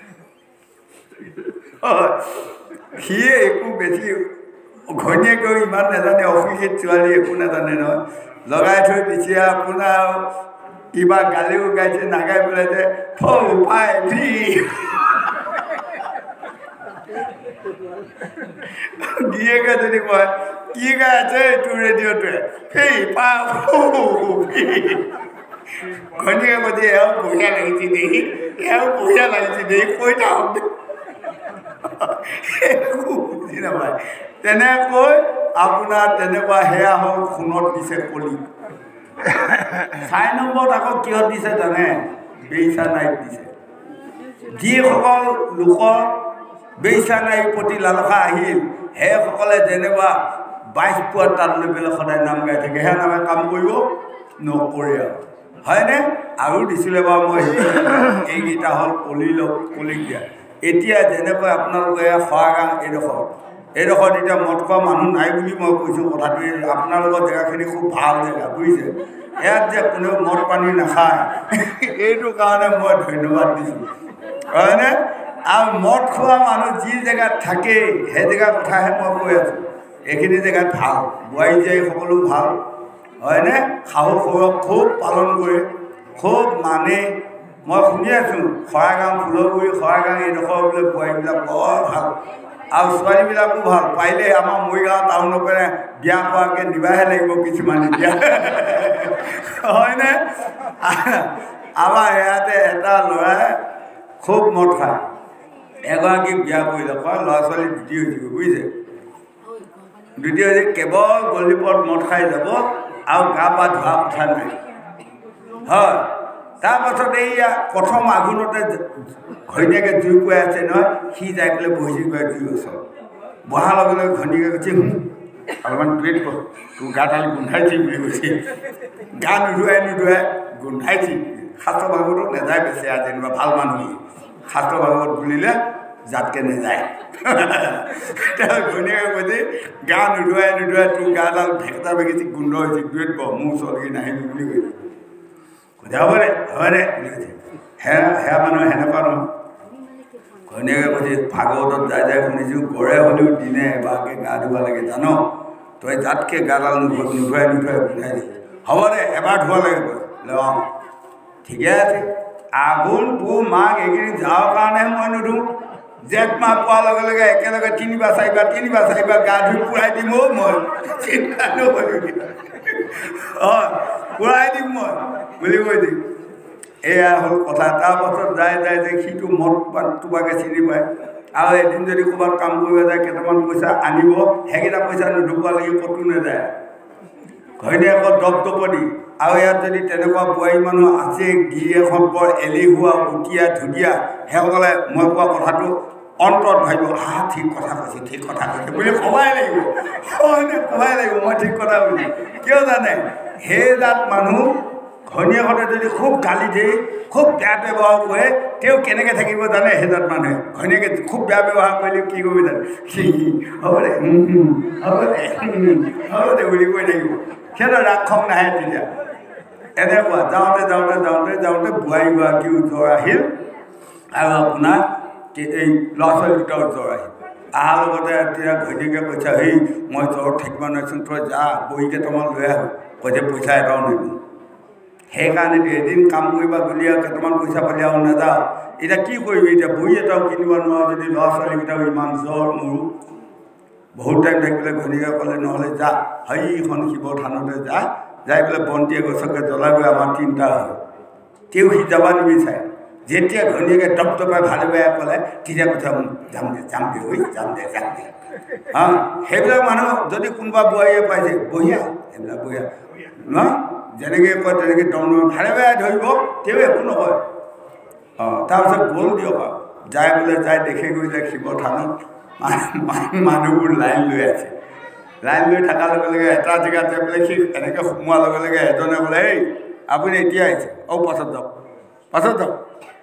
সিয়ে একো বেছি ঘৈণীয়েকেও ইমান নাজানে, অশিক্ষিত ছোৱালী একো নাজানে নহয়, লগাই থৈ দিছে। আপোনাৰ কিবা গালিও গাইছে, নাগাই পেলাই যে থৌ পাই ফ্ৰী। গিৰিয়েকে যদি কয় কি গাই আছে এইটো ৰেডিঅ'টোৱে সেই পাপু ঘনীয়ে কৈছে এওঁ বঢ়িয়া লাগিছে দেই এওঁ বঢ়িয়া লাগিছে দেই কৈ থাকক একো বুজি নাপায় তেনেকৈ আপোনাৰ তেনেকুৱা সেয়া হ'ল সোণত দিছে কলি চাৰি নম্বৰত আকৌ কিহত দিছে জানে বেইছা নাইত দিছে যিসকল লোকৰ বেইছা নাইৰ প্ৰতি লালসা আহিল সেইসকলে যেনিবা বাইছ পোৱা তাত লৈ পেলাই সদায় নাম গাই থাকে সেয়া নামে কাম কৰিব নকৰে আৰু হয়নে আৰু দিছিলে বাৰু মই এইকেইটা হ'ল কলি কলিক দিয়া এতিয়া যেনেকৈ আপোনালোকে খোৱাগাঁও এইডোখৰ এইডোখৰত এতিয়া মদ খোৱা মানুহ নাই বুলি মই কৈছোঁ কথাটোৱে আপোনালোকৰ জেগাখিনি খুব ভাল জেগা বুজিছে ইয়াত যে কোনেও মদ পানী নাখায় এইটো কাৰণে মই ধন্যবাদ দিছোঁ হয়নে আৰু মদ খোৱা মানুহ যি জেগাত থাকে সেই জেগাৰ কথাহে মই কৈ আছোঁ এইখিনি জেগাত ভাল বোৱাৰী জীয়াৰী সকলো ভাল হয়নে শাহু শহুৰক খুব পালন কৰে খুব মানে মই শুনি আছোঁ খৰাগাঁও ফুলগুৰি খৰাগাঁও এইডোখৰ বোলে বোৱাৰীবিলাক বৰ ভাল আৰু ছোৱালীবিলাকো ভাল পাৰিলে আমাৰ মৰিগাঁও টাউনৰ পৰা বিয়া কৰাকৈ নিবাহে লাগিব কিছুমানে বিয়া হয়নে আমাৰ ইয়াতে এটা ল'ৰাই খুব মদ খায় এগৰাকীক বিয়া কৰিলে কয় ল'ৰা ছোৱালী দ্বিতীয় হৈছেগৈ বুজিছে দ্বিতীয় হৈছে কেৱল গলিপত মদ খাই যাব আৰু গা পা ধোৱা কথা নাই হয় তাৰপাছত এইয়া প্ৰথম আঘোণতে ঘৈণীয়েকে জুই পুৱাই আছে নহয় সি যাই পেলাই বহিছে গৈ জুই ওচৰত বহাৰ লগে লগে ঘৈণীয়েকে কৈছে অলপমান টুৱেট কৰ তোৰ গাডাল গোন্ধাইছি বুলি কৈছে গা নুধুৱাই নুধুৱাই গোন্ধাইছি শাস্ত্ৰ ভাগৱতত নেযায় বেছি আৰু যেনিবা ভাল মানুহ শাস্ত্ৰ ভাগৱত বুলিলে জাতকৈ নেযায় তাৰ ঘৈণীয়েকে কৈছে গা নুধুৱাই নুধুৱাই তোৰ গাডাল ভেকটা ভেকিছি গোন্ধ হৈছে টুৱেট কৰ মোৰ ওচৰলৈকে নাহিবি বুলি কৈছে হ'ব দে হয় দে বুলি কৈছে সেয়া সেয়া মানুহ সেনেকুৱা নহয় ঘৈণীয়েকে কৈছে ভাগৱতত যাই যাই শুনিছোঁ গড়ে হ'লেও দিনে এবাৰকৈ গা ধুব লাগে জান তই তাতকৈ গাডাল নুধুৱাই নুধুৱাই গোন্ধাই দে হ'ব দে এবাৰ ধুব লাগে কৈ অঁ ঠিকে আছে আঘোণ পুহ মাঘ এইখিনি যাওঁ কাৰণেহে মই নুধুওঁ জেঠ মাহ পোৱাৰ লগে লগে একেলগে তিনিবাৰ চাৰিবাৰ তিনিবাৰ চাৰিবাৰ গা ধুই পুৰাই দিম অ' মই চিন্তা নকৰিবি অঁ পুৰাই দিম মই বুলি কৈ দিম এয়া হ'ল কথা তাৰপাছত যাই যাই যে সিটো মদ তোবাকে চিনি পায় আৰু এদিন যদি ক'ৰবাত কাম কৰিব যায় কেইটামান পইচা আনিব সেইকেইটা পইচা নুঢুকোৱালৈকে ক'তো নাযায় ঘৈণীয়েকৰ দপ দপনি আৰু ইয়াত যদি তেনেকুৱা বোৱাৰী মানুহ আছে গিৰিয়েকখন বৰ এলেহুৱা উটিয়া ধুনীয়া সেইসকলে মই কোৱা কথাটো অন্তৰত ভাবিব হা ঠিক কথা কৈছে ঠিক কথা কৈছে বুলি ক'বাই লাগিব হয়নে ক'বাই লাগিব মই ঠিক কথা কৈছোঁ কিয় জানে সেই জাত মানুহ ঘৈণীয়েকহঁতে যদি খুব গালি দিয়ে খুব বেয়া ব্যৱহাৰ কৰে তেওঁ কেনেকৈ থাকিব জানে সেই জাত মানুহে ঘৈণীয়েকে খুব বেয়া ব্যৱহাৰ কৰিলে কি কৰিব জানে হ'ব দে হ'ব দে হ'ব দে বুলি কৈ থাকিব সিহঁতৰ ৰাগ খং নাহে তেতিয়া এনেকুৱা যাওঁতে যাওঁতে যাওঁতে যাওঁতে বোৱাৰীগৰাকীও জ্বৰ আহিল আৰু আপোনাৰ এই ল'ৰা ছোৱালী দুটাও জ্বৰ আহিল অহাৰ লগতে এতিয়া ঘৈণীয়েকে কৈছে সেই মই জ্বৰত থাকিব নোৱাৰিছোঁ তই যা বহী কেইটামান লৈ আহ কৈছে পইচা এটাও নিদিওঁ সেইকাৰণে এদিন কাম কৰিবা গ'লি আৰু কেইটামান পইচা পালি আৰু নাযাওঁ এতিয়া কি কৰিবি এতিয়া বহী এটাও কিনিব নোৱাৰোঁ যদি ল'ৰা ছোৱালীকেইটাও ইমান জ্বৰ মোৰো বহুত টাইম থাকিলে ঘৈণীয়েকে ক'লে নহ'লে যা সেইখন শিৱ থানতে যা যাই পেলাই বন্তি এগছকে জ্বলাগৈ আমাৰ তিনিটা হয় তেওঁ সি যাব নিবিচাৰে যেতিয়া ঘৈণীয়েকে দপ দপাই ভালে বেয়া ক'লে তেতিয়া কথা যাম দে যাম দে ঐ যাম দে যাম দে হা সেইবিলাক মানুহ যদি কোনোবা বোৱাৰীয়ে পাইছে বঢ়িয়া সেইবিলাক বঢ়িয়া ন যেনেকৈ কয় তেনেকৈ দম ভালে বেয়া ধৰিব তেওঁ একো নকয় অঁ তাৰপিছত গ'ল দিয়ক আৰু যাই বোলে যাই দেখে গৈ যায় শিৱ থানত মানুহবোৰ লাইন লৈ আছে লাইন লৈ থকাৰ লগে লগে এটা জেগাত যাই পেলাই সি এনেকৈ সোমোৱাৰ লগে লগে এজনে বোলে এই আপুনি এতিয়া আহিছে অঁ পাছত যাওক পাছত যাওক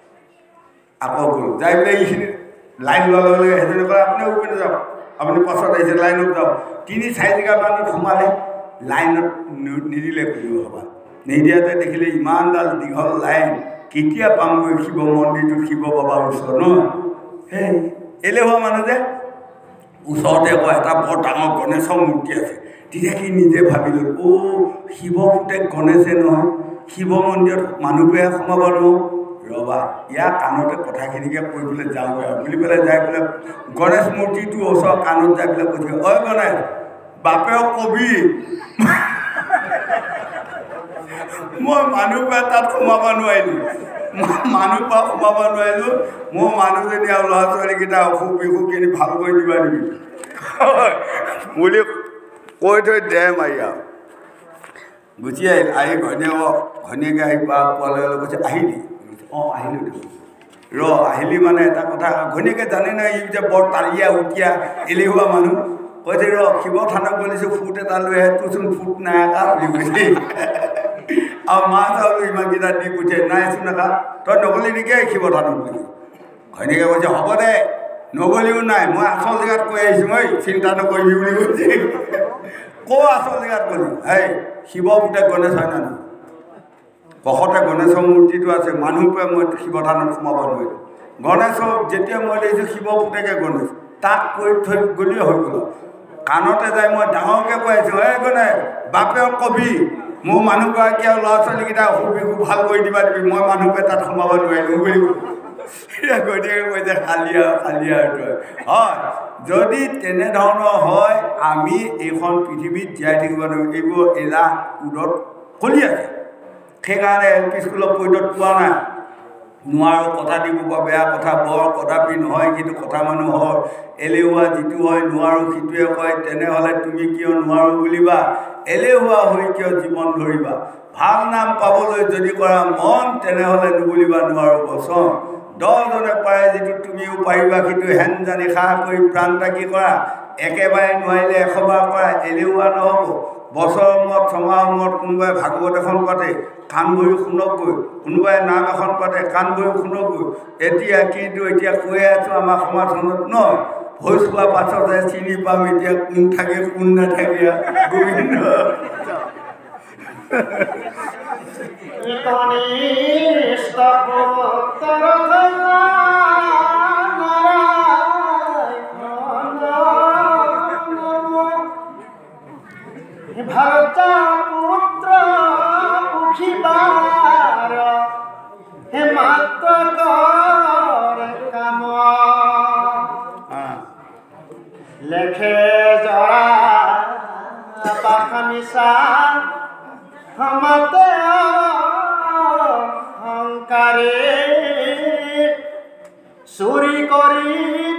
আকৌ গ'ল যাই পেলাই এইখিনি লাইন লোৱাৰ লগে লগে সেইজনে ক'লে আপুনি ওপৰতে যাওক আপুনি পাছত আহিছে লাইনত যাওক তিনি চাৰি জেগামানত সোমালে লাইনত নিদিলে কৰিব সভা নিদিয়াতে দেখিলে ইমানডাল দীঘল লাইন কেতিয়া পামগৈ শিৱ মন্দিৰটো শিৱ বাবাৰ ওচৰত ন সেই এলেহুৱা মানুহ যে ওচৰতে আকৌ এটা বৰ ডাঙৰ গণেশৰ মূৰ্তি আছে তেতিয়া সি নিজে ভাবি ল'ল অ' শিৱ পুতেক গণেশে নহয় শিৱ মন্দিৰত মানুহবোৰে সোমাব নোৱাৰোঁ ৰ'বা ইয়াৰ কাণতে কথাখিনিকে কৰিবলৈ যাওঁগৈ আৰু বুলি পেলাই যাই পেলাই গণেশ মূৰ্তিটোৰ ওচৰৰ কাণত যাই পেলাই কৈছে অ' গণেশ বাপেও কবি মই মানুহ পাই তাত সোমাব নোৱাৰিলোঁ মানুহ পা সোমাব নোৱাৰিলোঁ মোৰ মানুহজনী আৰু ল'ৰা ছোৱালীকেইটা অসুখ বিসুখ কিনি ভাল কৰি দিবা দিবি বুলি কৈ থৈ দে মাৰি আৰু গুচি আহিল আহি ঘনীয়েক ঘনীয়েকে আহি পা পোৱালৈ অলপ কৈছে আহিলি অঁ আহিলোঁ দেখোন ৰ আহিলি মানে এটা কথা ঘনীয়েকে জানে নাই ই যে বৰ তালিয়া উকিয়া এলেহুৱা মানুহ কৈছে ৰ শিৱ থানক বুলিছোঁ ফুট এটা লৈ আহে তোৰচোন ফুট নাই এটা বুলি কৈছে আৰু মাছ চাউলো ইমানকেইটা দি পঠিয়াই নাইচোন নাখা তই নগলি নেকি শিৱ থানক বুলি ঘনীয়েকে কৈছে হ'ব দে নগলিও নাই মই আচল জেগাত কৈ আহিছোঁ মই চিন্তা নকৰিবি বুলি কৈছে ক' আচল জেগাত গ'লি হেই শিৱ পুতেক গণেশ হয় নহয় কষতে গণেশৰ মূৰ্তিটো আছে মানুহবোৰে মই শিৱ থানত সোমাব নোৱাৰিলোঁ গণেশক যেতিয়া মই দেখিছোঁ শিৱ পুতেকে গণেশ তাক কৈ থৈ গ'লেই হৈ গ'ল কাণতে যাই মই ডাঙৰকৈ কৈ আছোঁ এই গণেশ বাপেও কবি মোৰ মানুহগৰাকী আৰু ল'ৰা ছোৱালীকেইটা অসুখ বিসুখ ভাল কৰি দিবা দিবি মই মানুহবোৰে তাত সোমাব নোৱাৰিলোঁ বুলি গতিকে কৈছে খালি আৰু খালি আৰু হয় যদি তেনেধৰণৰ হয় আমি এইখন পৃথিৱীত জীয়াই থাকিব নোৱাৰোঁ এইবোৰ এলাহ কুদত চলি আছে সেইকাৰণে এল পি স্কুলত পইণ্টত পোৱা নাই নোৱাৰোঁ কথা দিব বা বেয়া কথা বৰ কদাপি নহয় কিন্তু কথা মানুহৰ এলেহুৱা যিটো হয় নোৱাৰোঁ সিটোৱে কয় তেনেহ'লে তুমি কিয় নোৱাৰোঁ বুলিবা এলেহুৱা হৈ কিয় জীৱন ধৰিবা ভাল নাম পাবলৈ যদি কৰা মন তেনেহ'লে নুবুলিবা নোৱাৰোঁ বচন দহজনে পাৰে যিটো তুমিও পাৰিবা কিন্তু হেন জানি সাহ কৰি প্ৰাণ তাকি কৰা একেবাৰে নোৱাৰিলে এশবাৰ কৰা এলেহুৱা নহ'ব বছৰৰ মূৰত ছমাহৰ মূৰত কোনোবাই ভাগৱত এখন পাতে কাণ ভৰি শুনকগৈ কোনোবাই নাম এখন পাতে কাণ ভৰি শুনকগৈ এতিয়া কিন্তু এতিয়া কৈ আছোঁ আমাৰ সমাজখনত ন ভোজ খোৱাৰ পাছতহে চিনি পাম এতিয়া কোন থাকে কোন নাথাকে গোবিন্দ ভারত পুত্র পুখিবার হে মাত্র কাম লেখে জরা পাখামিসা হামতে অহংকারে চুরি করি